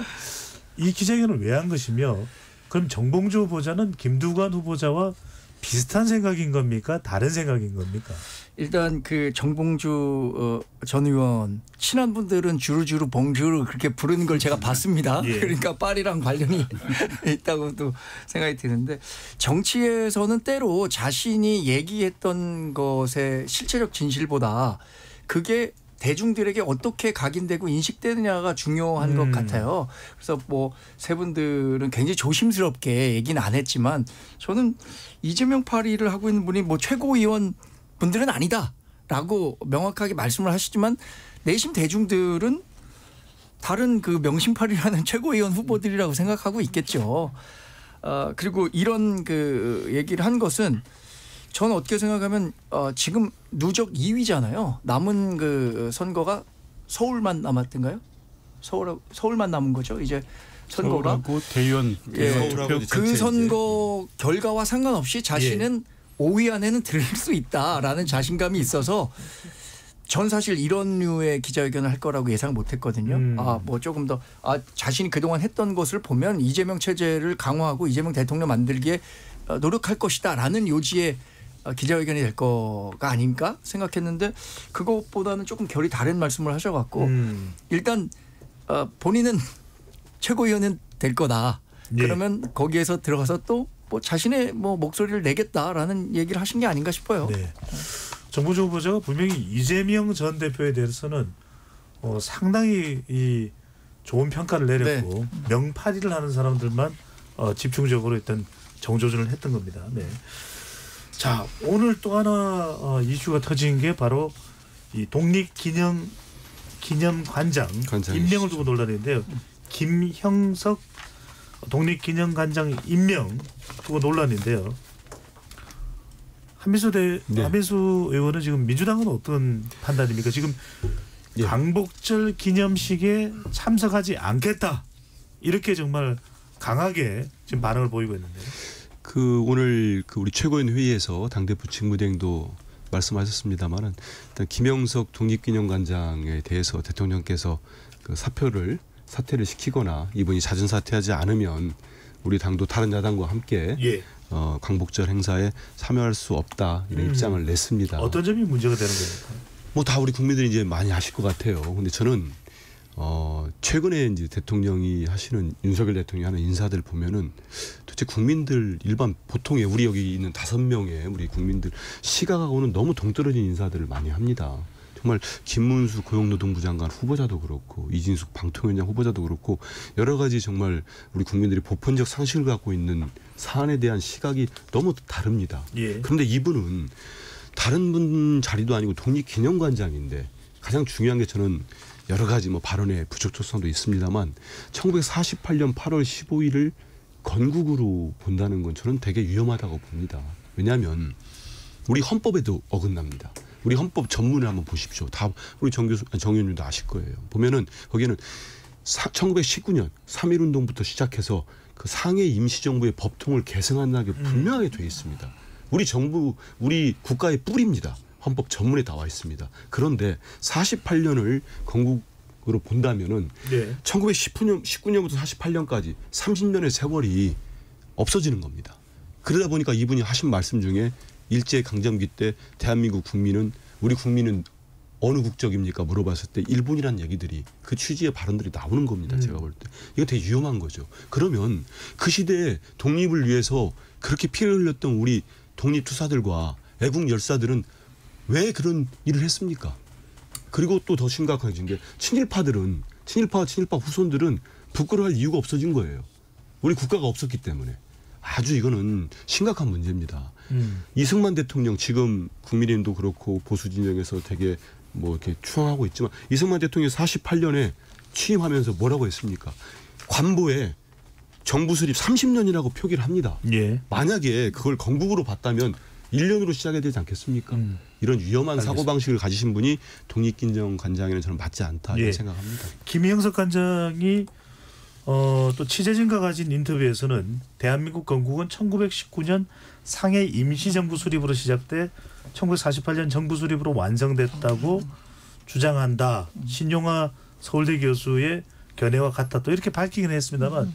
이 기자회견을 왜 한 것이며 그럼 정봉주 후보자는 김두관 후보자와 비슷한 생각인 겁니까? 다른 생각인 겁니까? 일단 그 정봉주 어, 전 의원 친한 분들은 주루주루 봉주를 그렇게 부르는 걸 제가 봤습니다. 예. 그러니까 파리랑 관련이 있다고도 생각이 드는데 정치에서는 때로 자신이 얘기했던 것의 실체적 진실보다 그게 대중들에게 어떻게 각인되고 인식되느냐가 중요한 음. 것 같아요. 그래서 뭐 세 분들은 굉장히 조심스럽게 얘기는 안 했지만 저는 이재명 파리를 하고 있는 분이 뭐 최고위원 분들은 아니다라고 명확하게 말씀을 하시지만 내심 대중들은 다른 그 명심파리라는 최고위원 후보들이라고 생각하고 있겠죠. 어, 그리고 이런 그 얘기를 한 것은 저는 어떻게 생각하면 어, 지금 누적 이 위잖아요. 남은 그 선거가 서울만 남았던가요? 서울 서울만 남은 거죠. 이제 선거가 서울하고 대의원, 예, 그 선거 결과와 상관없이 자신은 예. 오 위 안에는 들을 수 있다라는 자신감이 있어서 전 사실 이런 류의 기자회견을 할 거라고 예상 못했거든요. 음. 아, 뭐 조금 더 아, 자신이 그동안 했던 것을 보면 이재명 체제를 강화하고 이재명 대통령 만들기에 노력할 것이다라는 요지의 기자회견이 될 거가 아닌가 생각했는데 그것보다는 조금 결이 다른 말씀을 하셔갖고 음. 일단 어, 본인은 최고위원은 될 거다. 예. 그러면 거기에서 들어가서 또 뭐 자신의 뭐 목소리를 내겠다라는 얘기를 하신 게 아닌가 싶어요. 네. 정봉주 후보자가 분명히 이재명 전 대표에 대해서는 어, 상당히 이 좋은 평가를 내렸고 네. 명파리를 하는 사람들만 어, 집중적으로 일단 정조준을 했던 겁니다. 네. 자, 오늘 또 하나 어, 이슈가 터진 게 바로 이 독립기념 기념관장 임명을 두고 논란인데요. 김형석 독립기념관장 임명 두고 논란인데요. 한민수 대 네. 한민수 의원은 지금 민주당은 어떤 판단입니까? 지금 예. 광복절 기념식에 참석하지 않겠다 이렇게 정말 강하게 지금 반응을 보이고 있는데요. 그 오늘 그 우리 최고위원 회의에서 당대표 직무대행도 말씀하셨습니다만은 일단 김영석 독립기념관장에 대해서 대통령께서 그 사표를 사퇴를 시키거나 이분이 자진 사퇴하지 않으면 우리 당도 다른 야당과 함께 예. 어, 광복절 행사에 참여할 수 없다 이런 음. 입장을 냈습니다. 어떤 점이 문제가 되는 겁니까? 뭐 다 우리 국민들이 이제 많이 아실 것 같아요. 근데 저는 어, 최근에 이제 대통령이 하시는 윤석열 대통령이 하는 인사들 보면은 도대체 국민들 일반 보통의 우리 여기 있는 다섯 명의 우리 국민들 시각하고는 너무 동떨어진 인사들을 많이 합니다. 정말 김문수 고용노동부 장관 후보자도 그렇고 이진숙 방통위원장 후보자도 그렇고 여러 가지 정말 우리 국민들이 보편적 상식을 갖고 있는 사안에 대한 시각이 너무 다릅니다. 예. 그런데 이분은 다른 분 자리도 아니고 독립기념관장인데 가장 중요한 게 저는 여러 가지 뭐 발언의 부적절성도 있습니다만 천구백사십팔 년 팔월 십오일을 건국으로 본다는 건 저는 되게 위험하다고 봅니다. 왜냐하면 우리 헌법에도 어긋납니다. 우리 헌법 전문을 한번 보십시오. 다 우리 정 교수, 정 의원님도 아실 거예요. 보면은 거기에는 천구백십구 년 삼일 운동부터 시작해서 그 상해 임시정부의 법통을 계승한다는 게 분명하게 되어 있습니다. 우리 정부, 우리 국가의 뿌리입니다. 헌법 전문에 나와 있습니다. 그런데 사십팔 년을 건국으로 본다면은 네. 천구백십구 년, 십구 년부터 사십팔 년까지 삼십 년의 세월이 없어지는 겁니다. 그러다 보니까 이분이 하신 말씀 중에 일제강점기 때 대한민국 국민은 우리 국민은 어느 국적입니까 물어봤을 때 일본이라는 얘기들이 그 취지의 발언들이 나오는 겁니다. 음. 제가 볼 때. 이거 되게 위험한 거죠. 그러면 그 시대에 독립을 위해서 그렇게 피를 흘렸던 우리 독립투사들과 애국 열사들은 왜 그런 일을 했습니까? 그리고 또 더 심각해진 게 친일파들은 친일파와 친일파 후손들은 부끄러워할 이유가 없어진 거예요. 우리 국가가 없었기 때문에. 아주 이거는 심각한 문제입니다. 음. 이승만 대통령 지금 국민의힘도 그렇고 보수 진영에서 되게 뭐 이렇게 추앙하고 있지만 이승만 대통령이 사십팔 년에 취임하면서 뭐라고 했습니까? 관보에 정부 수립 삼십 년이라고 표기를 합니다. 예. 만약에 그걸 건국으로 봤다면 일 년으로 시작해야 되지 않겠습니까? 음. 이런 위험한 알겠습니다. 사고방식을 가지신 분이 독립기념 관장에는 저는 맞지 않다 이렇게 예. 생각합니다. 김영석 관장이 어, 또 취재진과 가진 인터뷰에서는 대한민국 건국은 천구백십구 년 상해 임시정부 수립으로 시작돼 천구백사십팔 년 정부 수립으로 완성됐다고 주장한다. 신용화 서울대 교수의 견해와 같다. 또 이렇게 밝히긴 했습니다만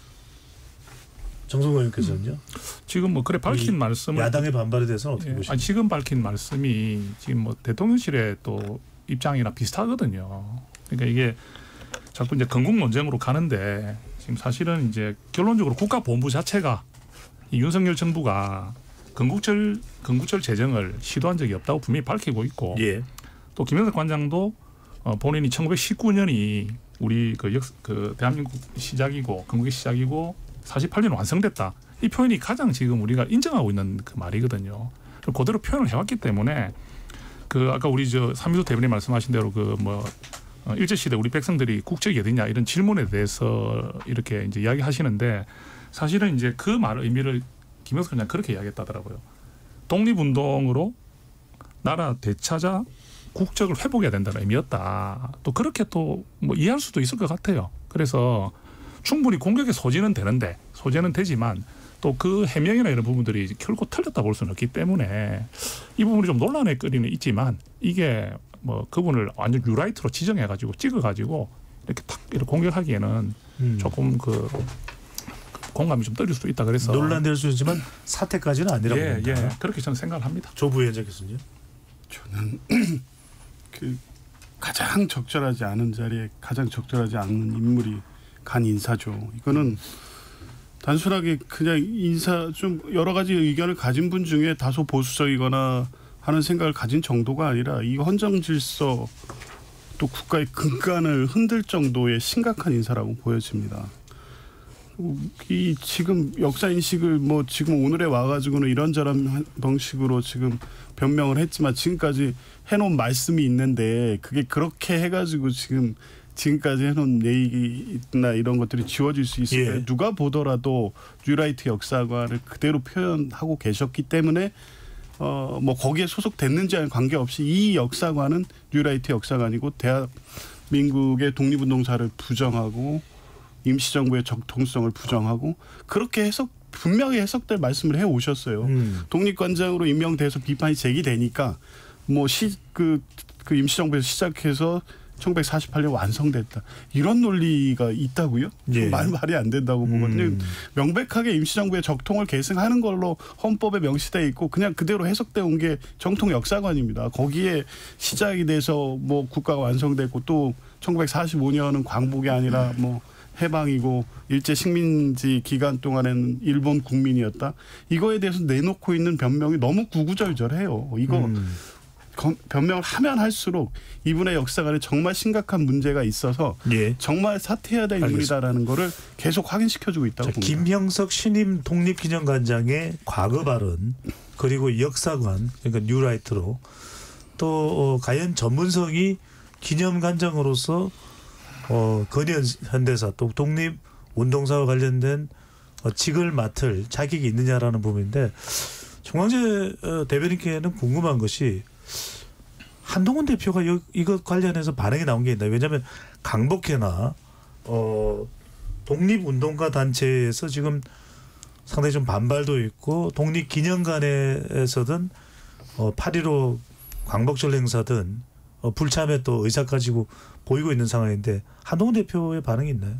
정성호 의원께서는요? 지금 뭐 그래 밝힌 말씀을 야당의 반발에 대해서는 어떻게 예, 보십니까? 아니, 지금 밝힌 말씀이 지금 뭐 대통령실의 또 입장이랑 비슷하거든요. 그러니까 이게 자꾸 이제 건국 논쟁으로 가는데 지금 사실은 이제 결론적으로 국가본부 자체가 이 윤석열 정부가 건국절 건국절 제정을 시도한 적이 없다고 분명히 밝히고 있고 예. 또 김영석 관장도 어, 본인이 천구백십구 년이 우리 그, 역, 그 대한민국 시작이고 건국의 시작이고 사십팔 년 완성됐다. 이 표현이 가장 지금 우리가 인정하고 있는 그 말이거든요. 그대로 표현을 해왔기 때문에 그 아까 우리 저 삼유도 대변인 말씀하신 대로 그 뭐 어, 일제시대 우리 백성들이 국적이 어디냐 이런 질문에 대해서 이렇게 이제 이야기하시는데 사실은 이제 그 말 의미를 김영석 관장 그렇게 이야기했다더라고요. 독립운동으로 나라 되찾아 국적을 회복해야 된다는 의미였다. 또 그렇게 또 뭐 이해할 수도 있을 것 같아요. 그래서 충분히 공격의 소지는 되는데 소재는 되지만 또 그 해명이나 이런 부분들이 결코 틀렸다 볼 수는 없기 때문에 이 부분이 좀 논란의 거리는 있지만 이게 뭐 그분을 완전 뉴라이트로 지정해가지고 찍어가지고 이렇게 탁 이렇게 공격하기에는 음. 조금 그 공감이 좀 떨릴 수도 있다. 그래서 논란될 수 있지만 사태까지는 아니라고 예, 봅니다. 예, 그렇게 저는 생각을 합니다. 조 부위원장께서는요? 저는 그 가장 적절하지 않은 자리에 가장 적절하지 않은 인물이 간 인사죠. 이거는 단순하게 그냥 인사 좀 여러 가지 의견을 가진 분 중에 다소 보수적이거나 하는 생각을 가진 정도가 아니라 이 헌정 질서 또 국가의 근간을 흔들 정도의 심각한 인사라고 보여집니다. 이 지금 역사 인식을 뭐 지금 오늘에 와가지고는 이런저런 방식으로 지금 변명을 했지만 지금까지 해놓은 말씀이 있는데 그게 그렇게 해가지고 지금 지금까지 해놓은 얘기나 이런 것들이 지워질 수 있을까요? 예. 누가 보더라도 뉴라이트 역사관을 그대로 표현하고 계셨기 때문에 어 뭐 거기에 소속됐는지와는 관계없이 이 역사관은 뉴라이트 역사관이고 대한민국의 독립운동사를 부정하고 임시정부의 적통성을 부정하고 그렇게 해석 분명히 해석될 말씀을 해 오셨어요. 음. 독립관장으로 임명돼서 비판이 제기되니까 뭐 시 그 그 임시정부에서 시작해서 천구백사십팔 년 완성됐다. 이런 논리가 있다고요? 예. 말, 말이 안 된다고 보거든요. 음. 명백하게 임시정부의 적통을 계승하는 걸로 헌법에 명시되어 있고 그냥 그대로 해석되어 온 게 정통 역사관입니다. 거기에 시작이 돼서 뭐 국가가 완성됐고 또 천구백사십오 년은 광복이 아니라 뭐 해방이고 일제 식민지 기간 동안에는 일본 국민이었다. 이거에 대해서 내놓고 있는 변명이 너무 구구절절해요. 이거 음. 변명을 하면 할수록 이분의 역사관에 정말 심각한 문제가 있어서 예. 정말 사퇴해야 될 인물이다라는 거를 계속 확인시켜주고 있다고 자, 봅니다. 김형석 신임 독립기념관장의 과거 발언 그리고 역사관 그러니까 뉴라이트로 또 어, 과연 전문성이 기념관장으로서 어, 건현 현대사 또 독립운동사와 관련된 어, 직을 맡을 자격이 있느냐라는 부분인데 정광재 어, 대변인께는 궁금한 것이 한동훈 대표가 요, 이것 관련해서 반응이 나온 게 있나요? 왜냐하면 강복회나 어, 독립운동가 단체에서 지금 상당히 좀 반발도 있고 독립기념관에서든 어, 팔일오 광복절 행사든 어, 불참에 또 의사 가지고 보이고 있는 상황인데 한동훈 대표의 반응이 있나요?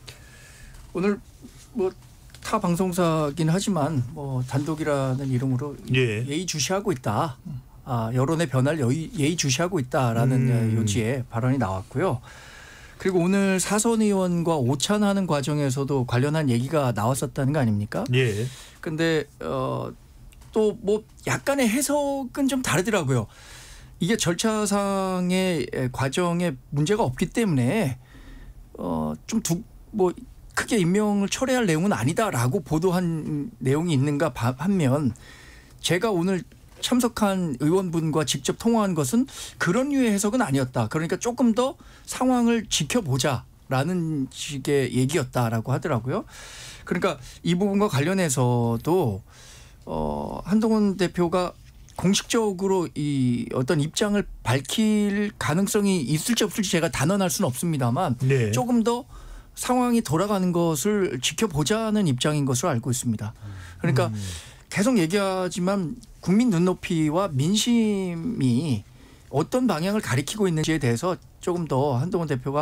오늘 뭐 타 방송사긴 하지만 뭐 단독이라는 이름으로 예. 예의주시하고 있다. 아, 여론의 변화를 여의, 예의주시하고 있다라는 음. 요지의 발언이 나왔고요. 그리고 오늘 사선 의원과 오찬하는 과정에서도 관련한 얘기가 나왔었다는 거 아닙니까? 예. 근데 어, 또 뭐 약간의 해석은 좀 다르더라고요. 이게 절차상의 과정에 문제가 없기 때문에 어, 좀 두, 뭐 크게 임명을 철회할 내용은 아니다라고 보도한 내용이 있는가 하면 제가 오늘 참석한 의원분과 직접 통화한 것은 그런 류의 해석은 아니었다. 그러니까 조금 더 상황을 지켜보자라는 식의 얘기였다라고 하더라고요. 그러니까 이 부분과 관련해서도 어, 한동훈 대표가 공식적으로 이 어떤 입장을 밝힐 가능성이 있을지 없을지 제가 단언할 수는 없습니다만 네. 조금 더 상황이 돌아가는 것을 지켜보자는 입장인 것으로 알고 있습니다. 그러니까 음. 계속 얘기하지만 국민 눈높이와 민심이 어떤 방향을 가리키고 있는지에 대해서 조금 더 한동훈 대표가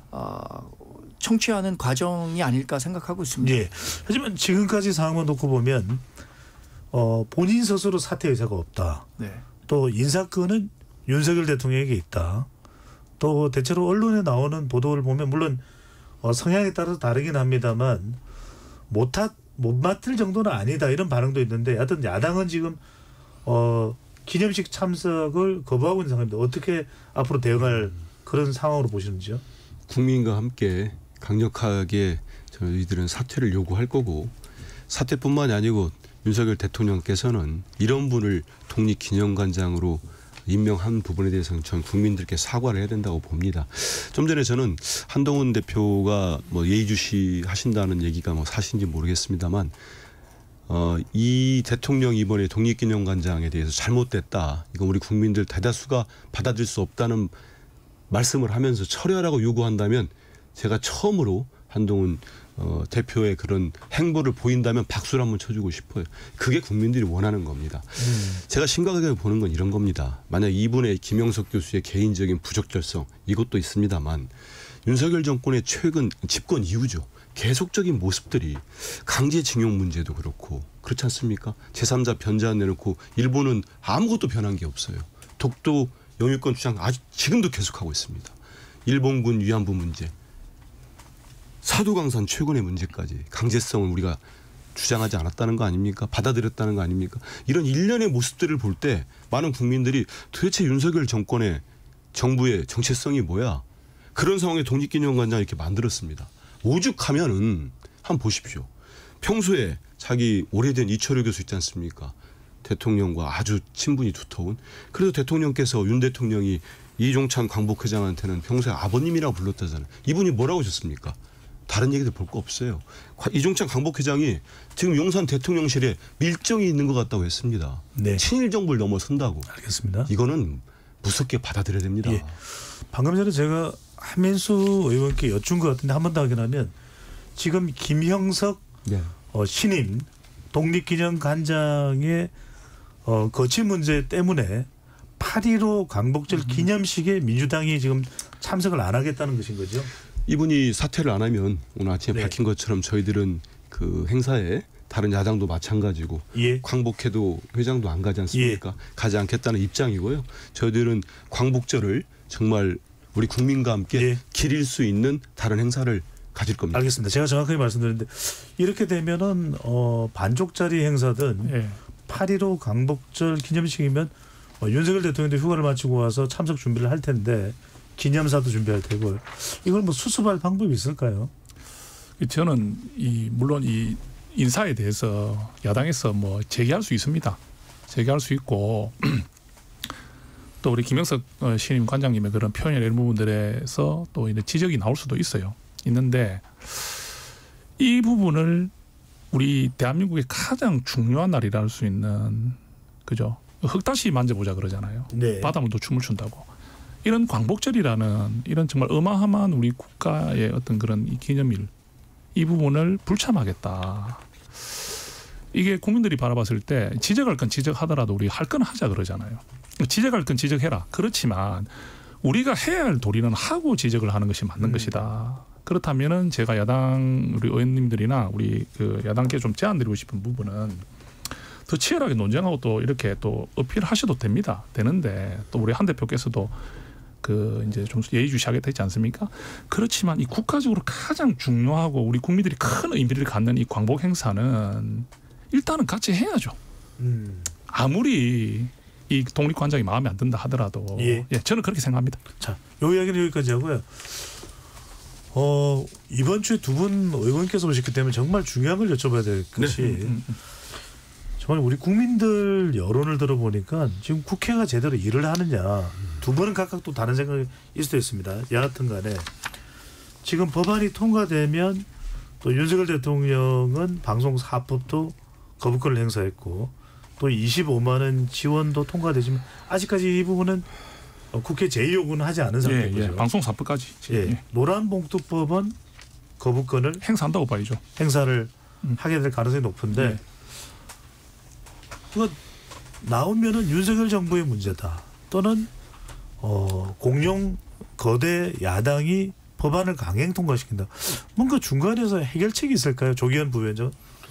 청취하는 과정이 아닐까 생각하고 있습니다. 예. 하지만 지금까지 상황만 놓고 보면 어, 본인 스스로 사퇴 의사가 없다. 네. 또 인사권은 윤석열 대통령에게 있다. 또 대체로 언론에 나오는 보도를 보면 물론 어, 성향에 따라서 다르긴 합니다만 못하, 못 맡을 정도는 아니다 이런 반응도 있는데 하여튼 야당은 지금 어, 기념식 참석을 거부하고 있는 상황입니다. 어떻게 앞으로 대응할 그런 상황으로 보시는지요? 국민과 함께 강력하게 저희들은 사퇴를 요구할 거고 사퇴뿐만이 아니고 윤석열 대통령께서는 이런 분을 독립기념관장으로 임명한 부분에 대해서는 전 국민들께 사과를 해야 된다고 봅니다. 좀 전에 저는 한동훈 대표가 뭐 예의주시 하신다는 얘기가 뭐 사실인지 모르겠습니다만 어, 이 대통령 이번에 독립기념관장에 대해서 잘못됐다. 이거 우리 국민들 대다수가 받아들일 수 없다는 말씀을 하면서 철회하라고 요구한다면 제가 처음으로 한동훈 어, 대표의 그런 행보를 보인다면 박수를 한번 쳐주고 싶어요. 그게 국민들이 원하는 겁니다. 음. 제가 심각하게 보는 건 이런 겁니다. 만약 이분의 김영석 교수의 개인적인 부적절성 이것도 있습니다만 윤석열 정권의 최근 집권 이후죠. 계속적인 모습들이 강제징용 문제도 그렇고 그렇지 않습니까? 제삼자 변제안 내놓고 일본은 아무것도 변한 게 없어요. 독도 영유권 주장 아직 지금도 계속하고 있습니다. 일본군 위안부 문제. 사도강산 최근의 문제까지 강제성을 우리가 주장하지 않았다는 거 아닙니까? 받아들였다는 거 아닙니까? 이런 일련의 모습들을 볼 때 많은 국민들이 도대체 윤석열 정권의 정부의 정체성이 뭐야? 그런 상황에 독립기념관장 이렇게 만들었습니다. 오죽하면은 한번 보십시오. 평소에 자기 오래된 이철우 교수 있지 않습니까? 대통령과 아주 친분이 두터운. 그래서 대통령께서 윤 대통령이 이종찬 광복회장한테는 평소에 아버님이라고 불렀다잖아요. 이분이 뭐라고 하셨습니까? 다른 얘기들 볼 거 없어요. 이종찬 광복회장이 지금 용산 대통령실에 밀정이 있는 것 같다고 했습니다. 네. 친일 정부를 넘어선다고. 알겠습니다. 이거는 무섭게 받아들여야 됩니다. 예. 방금 전에 제가 한민수 의원께 여쭌 것 같은데 한 번 더 확인하면 지금 김형석 네. 어, 신임 독립기념관장의 어, 거취 문제 때문에 팔일오 광복절 음. 기념식에 민주당이 지금 참석을 안 하겠다는 것인 거죠? 이분이 사퇴를 안 하면 오늘 아침에 네. 밝힌 것처럼 저희들은 그 행사에 다른 야당도 마찬가지고 예. 광복회도 회장도 안 가지 않습니까? 예. 가지 않겠다는 입장이고요. 저희들은 광복절을 정말 우리 국민과 함께 예. 기릴 수 있는 다른 행사를 가질 겁니다. 알겠습니다. 제가 정확하게 말씀드렸는데 이렇게 되면은 어, 반쪽짜리 행사든 예. 팔일오 광복절 기념식이면 어, 윤석열 대통령도 휴가를 마치고 와서 참석 준비를 할 텐데 기념사도 준비할 테고 이걸 뭐 수습할 방법이 있을까요? 저는 이 물론 이 인사에 대해서 야당에서 뭐 제기할 수 있습니다. 제기할 수 있고 또 우리 김영석 신임 관장님의 그런 표현이나 이런 부분들에서 또 이제 지적이 나올 수도 있어요. 있는데 이 부분을 우리 대한민국의 가장 중요한 날이라 할 수 있는 그죠? 흙다시 만져보자 그러잖아요. 네. 바닷물도 춤을 춘다고. 이런 광복절이라는 이런 정말 어마어마한 우리 국가의 어떤 그런 이 기념일 이 부분을 불참하겠다. 이게 국민들이 바라봤을 때 지적할 건 지적하더라도 우리 할 건 하자 그러잖아요. 지적할 건 지적해라. 그렇지만 우리가 해야 할 도리는 하고 지적을 하는 것이 맞는 음. 것이다. 그렇다면은 제가 야당 우리 의원님들이나 우리 그 야당께 좀 제안드리고 싶은 부분은 더 치열하게 논쟁하고 또 이렇게 또 어필하셔도 됩니다. 되는데 또 우리 한 대표께서도 그 이제 좀 예의주시하겠다 했지 않습니까? 그렇지만 이 국가적으로 가장 중요하고 우리 국민들이 큰 의미를 갖는 이 광복 행사는 일단은 같이 해야죠. 음. 아무리 이 독립관장이 마음에 안 든다 하더라도 예. 예, 저는 그렇게 생각합니다. 자, 요 이야기는 여기까지 하고요. 어, 이번 주에 두 분 의원께서 오셨기 때문에 정말 중요한 걸 여쭤봐야 될 것이 네. 음, 음. 정말 우리 국민들 여론을 들어보니까 지금 국회가 제대로 일을 하느냐 두 번은 각각 또 다른 생각이 있을 수도 있습니다. 여하튼 간에 지금 법안이 통과되면 또 윤석열 대통령은 방송 사법도 거부권을 행사했고 또 이십오만 원 지원도 통과되지만 아직까지 이 부분은 국회 제의 요구는 하지 않은 상태인 예, 거죠. 예, 방송 사법까지. 예. 예. 노란봉투법은 거부권을 행사한다고 봐야죠. 행사를 음. 하게 될 가능성이 높은데 예. 그거 나오면은 윤석열 정부의 문제다. 또는 어, 공룡 거대 야당이 법안을 강행 통과시킨다. 뭔가 중간에서 해결책이 있을까요? 조기현 부위원장.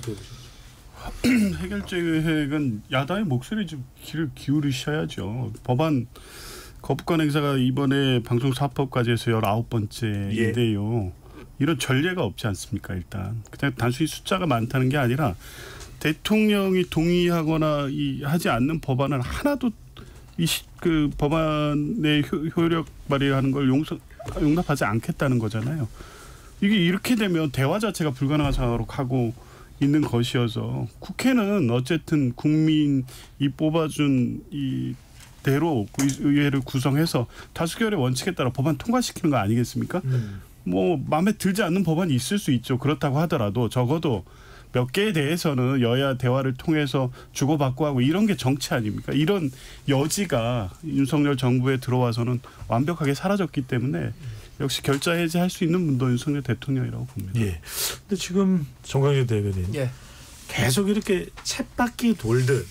해결책은 야당의 목소리에 좀 귀를 기울이셔야죠. 법안 거부권 행사가 이번에 방송사법까지 해서 열아홉 번째인데요. 예. 이런 전례가 없지 않습니까? 일단 그냥 단순히 숫자가 많다는 게 아니라 대통령이 동의하거나 이 하지 않는 법안은 하나도 이 그 법안의 효, 효력 발휘하는 걸 용서, 용납하지 않겠다는 거잖아요. 이게 이렇게 되면 대화 자체가 불가능한 상황으로 가고 있는 것이어서 국회는 어쨌든 국민이 뽑아준 이 대로 의회를 구성해서 다수결의 원칙에 따라 법안 통과시키는 거 아니겠습니까? 음. 뭐 마음에 들지 않는 법안이 있을 수 있죠. 그렇다고 하더라도 적어도 몇 개에 대해서는 여야 대화를 통해서 주고받고 하고 이런 게 정치 아닙니까? 이런 여지가 윤석열 정부에 들어와서는 완벽하게 사라졌기 때문에 역시 결자 해제할 수 있는 분도 윤석열 대통령이라고 봅니다. 예. 근데 지금 정광재 대변인 예. 계속 이렇게 쳇바퀴 돌듯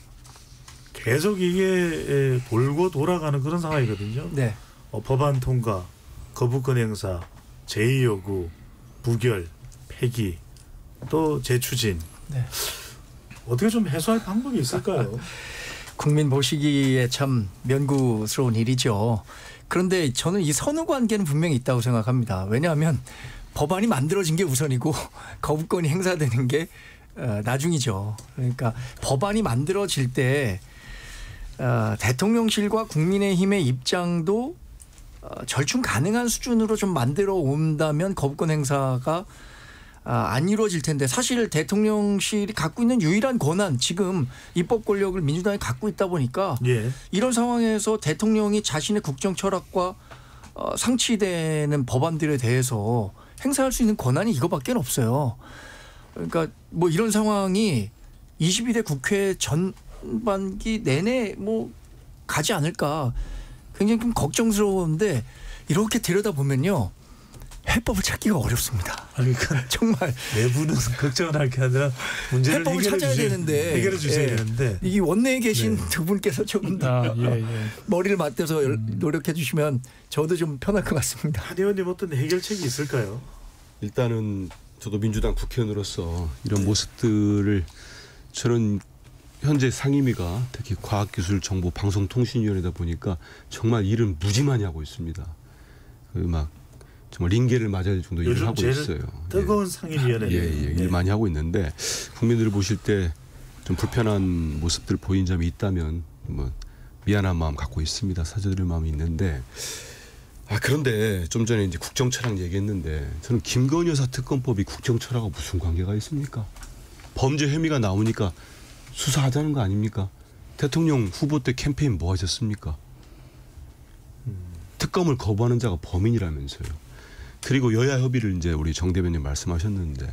계속 이게 돌고 돌아가는 그런 상황이거든요. 네. 어, 법안 통과, 거부권 행사, 제의 요구, 부결, 폐기, 또 재추진. 네. 어떻게 좀 해소할 방법이 있을까요? 국민 보시기에 참 면구스러운 일이죠. 그런데 저는 이 선후 관계는 분명히 있다고 생각합니다. 왜냐하면 법안이 만들어진 게 우선이고 거부권이 행사되는 게 나중이죠. 그러니까 법안이 만들어질 때 어, 대통령실과 국민의힘의 입장도 어, 절충 가능한 수준으로 좀 만들어 온다면 거부권 행사가 어, 안 이루어질 텐데 사실 대통령실이 갖고 있는 유일한 권한 지금 입법 권력을 민주당이 갖고 있다 보니까 예. 이런 상황에서 대통령이 자신의 국정 철학과 어, 상치되는 법안들에 대해서 행사할 수 있는 권한이 이거밖에 없어요. 그러니까 뭐 이런 상황이 이십이 대 국회 전반기 내내 뭐 가지 않을까 굉장히 좀 걱정스러운데 이렇게 들여다보면요. 해법을 찾기가 어렵습니다. 아니, 그러니까 정말 내부는 걱정을 할 게 아니라 문제를 해법을 해결해 찾아야 주셔야, 되는데 해결해 주셔야 예. 되는데 이 원내에 계신 네. 두 분께서 조금 더 아, 예, 예. 머리를 맞대서 음. 노력해 주시면 저도 좀 편할 것 같습니다. 한 의원님 어떤 해결책이 있을까요? 일단은 저도 민주당 국회의원으로서 이런 모습들을 저는 현재 상임위가 특히 과학기술정보방송통신위원회다 보니까 정말 일은 무지 많이 하고 있습니다. 그 막 정말 링계를 맞아야 될 정도 일을 하고 있어요. 뜨거운 예. 상임위원회. 예, 예, 일 네. 많이 하고 있는데 국민들을 보실 때 좀 불편한 모습들 보인 점이 있다면 뭐 미안한 마음 갖고 있습니다. 사죄드릴 마음이 있는데 아 그런데 좀 전에 이제 국정철학 얘기했는데 저는 김건희 여사 특검법이 국정철학과 무슨 관계가 있습니까? 범죄 혐의가 나오니까 수사하자는 거 아닙니까? 대통령 후보 때 캠페인 뭐 하셨습니까? 음. 특검을 거부하는 자가 범인이라면서요. 그리고 여야 협의를 이제 우리 정 대변인 말씀하셨는데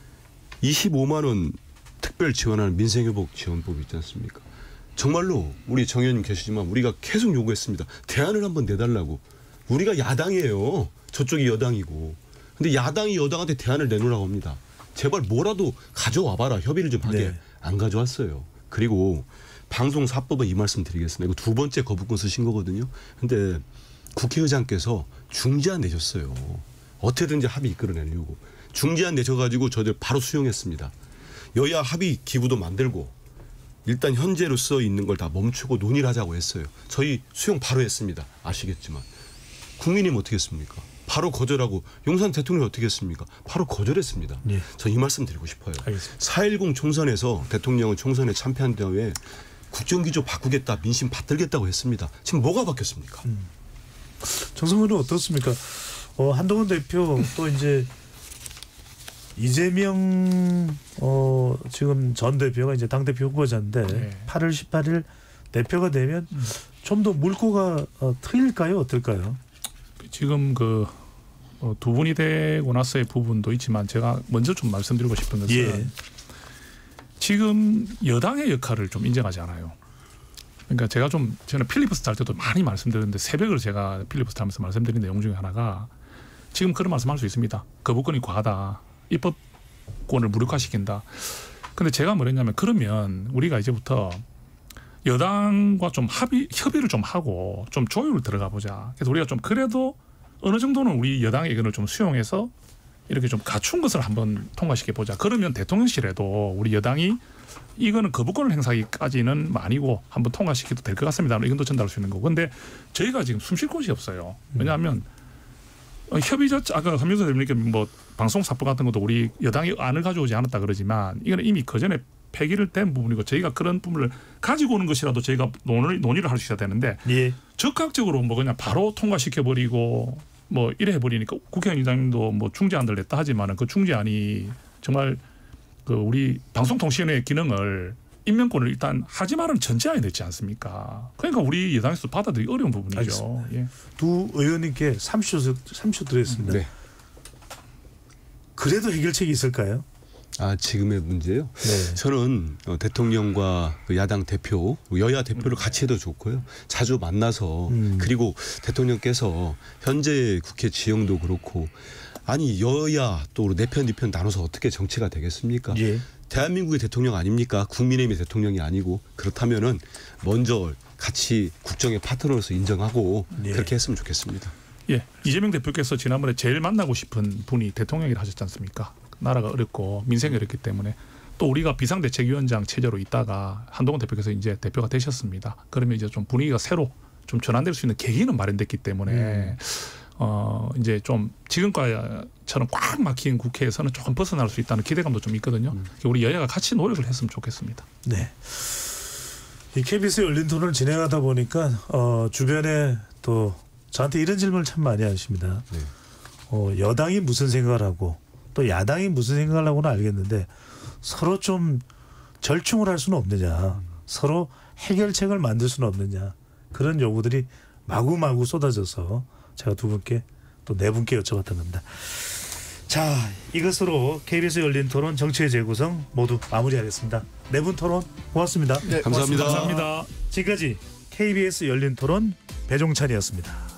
이십오만 원 특별 지원하는 민생회복 지원법 있지 않습니까? 정말로 우리 정 의원님 계시지만 우리가 계속 요구했습니다. 대안을 한번 내달라고. 우리가 야당이에요. 저쪽이 여당이고. 근데 야당이 여당한테 대안을 내놓으라고 합니다. 제발 뭐라도 가져와봐라. 협의를 좀 하게. 네. 안 가져왔어요. 그리고 방송사법은 이 말씀 드리겠습니다. 이거 두 번째 거부권 쓰신 거거든요. 근데 국회의장께서 중재안 내셨어요. 어떻게든지 합의 이끌어내려고. 중재안 내셔가지고 저들 바로 수용했습니다. 여야 합의 기구도 만들고 일단 현재로서 있는 걸 다 멈추고 논의를 하자고 했어요. 저희 수용 바로 했습니다. 아시겠지만 국민이면 어떻게 했습니까? 바로 거절하고 용산 대통령이 어떻게 했습니까? 바로 거절했습니다. 예. 저 이 말씀 드리고 싶어요. 알겠습니다. 사 일공 총선에서 대통령은 총선에 참패한 다음에 국정기조 바꾸겠다, 민심 받들겠다고 했습니다. 지금 뭐가 바뀌었습니까? 음. 정성훈은 어떻습니까? 어, 한동훈 대표 또 이제 이재명 어, 지금 전 대표가 이제 당 대표 후보자인데 네. 팔월 십팔일 대표가 되면 음. 좀 더 물꼬가 어, 트일까요? 어떨까요? 지금 그 어, 두 분이 되고 나서의 부분도 있지만 제가 먼저 좀 말씀드리고 싶은 것은 예. 지금 여당의 역할을 좀 인정하지 않아요. 그러니까 제가 좀 저는 필리버스터 할 때도 많이 말씀드렸는데 새벽을 제가 필리버스터 하면서 말씀드린 내용 중에 하나가 지금 그런 말씀할 수 있습니다. 거부권이 과하다. 입법권을 무력화시킨다. 근데 제가 뭐랬냐면 그러면 우리가 이제부터 여당과 좀 합의, 협의를 좀 하고 좀 조율을 들어가 보자. 그래서 우리가 좀 그래도 어느 정도는 우리 여당의 의견을 좀 수용해서 이렇게 좀 갖춘 것을 한번 통과시켜 보자. 그러면 대통령실에도 우리 여당이 이거는 거부권을 행사하기까지는 아니고 한번 통과시켜도 될 것 같습니다. 의견도 전달할 수 있는 거고. 근데 저희가 지금 숨 쉴 곳이 없어요. 왜냐하면 협의자 아까 한명수 대표님께 뭐 방송사법 같은 것도 우리 여당이 안을 가져오지 않았다 그러지만 이거는 이미 그 전에 폐기를 된 부분이고 저희가 그런 부분을 가지고 오는 것이라도 저희가 논의, 논의를 할 수 있어야 되는데 예. 적극적으로 뭐 그냥 바로 통과시켜버리고 뭐 이래 해버리니까 국회의장님도 뭐 중재안들 냈다 하지만은 그 중재안이 정말 그 우리 방송통신의 기능을 인명권을 일단 하지 말은 전제하에 냈지 않습니까? 그러니까 우리 여당에서도 받아들이기 어려운 부분이죠. 예. 두 의원님께 삼십 초, 삼십 초 드렸습니다. 네. 그래도 해결책이 있을까요? 아 지금의 문제요? 네. 저는 대통령과 야당 대표, 여야 대표를 같이 해도 좋고요. 자주 만나서 음. 그리고 대통령께서 현재 국회 지형도 그렇고 아니 여야 또 내 편 네 편 나눠서 어떻게 정치가 되겠습니까? 예. 대한민국의 대통령 아닙니까? 국민의힘의 대통령이 아니고 그렇다면은 먼저 같이 국정의 파트너로서 인정하고 예. 그렇게 했으면 좋겠습니다. 예, 이재명 대표께서 지난번에 제일 만나고 싶은 분이 대통령이라 하셨지 않습니까? 나라가 어렵고 민생이 어렵기 때문에 또 우리가 비상대책위원장 체제로 있다가 한동훈 대표께서 이제 대표가 되셨습니다. 그러면 이제 좀 분위기가 새로 좀 전환될 수 있는 계기는 마련됐기 때문에 음. 어 이제 좀 지금과처럼 꽉 막힌 국회에서는 조금 벗어날 수 있다는 기대감도 좀 있거든요. 음. 우리 여야가 같이 노력을 했으면 좋겠습니다. 네. 이 케이비에스 열린 토론을 진행하다 보니까 어, 주변에 또 저한테 이런 질문을 참 많이 하십니다. 네. 어, 여당이 무슨 생각을 하고 또 야당이 무슨 생각을 하고는 알겠는데 서로 좀 절충을 할 수는 없느냐. 음. 서로 해결책을 만들 수는 없느냐. 그런 요구들이 마구마구 쏟아져서 제가 두 분께 또 네 분께 여쭤봤던 겁니다. 자, 이것으로 케이비에스 열린 토론 정치의 재구성 모두 마무리하겠습니다. 네 분 토론 고맙습니다. 네, 감사합니다. 고맙습니다. 감사합니다. 지금까지 케이비에스 열린 토론 배종찬이었습니다.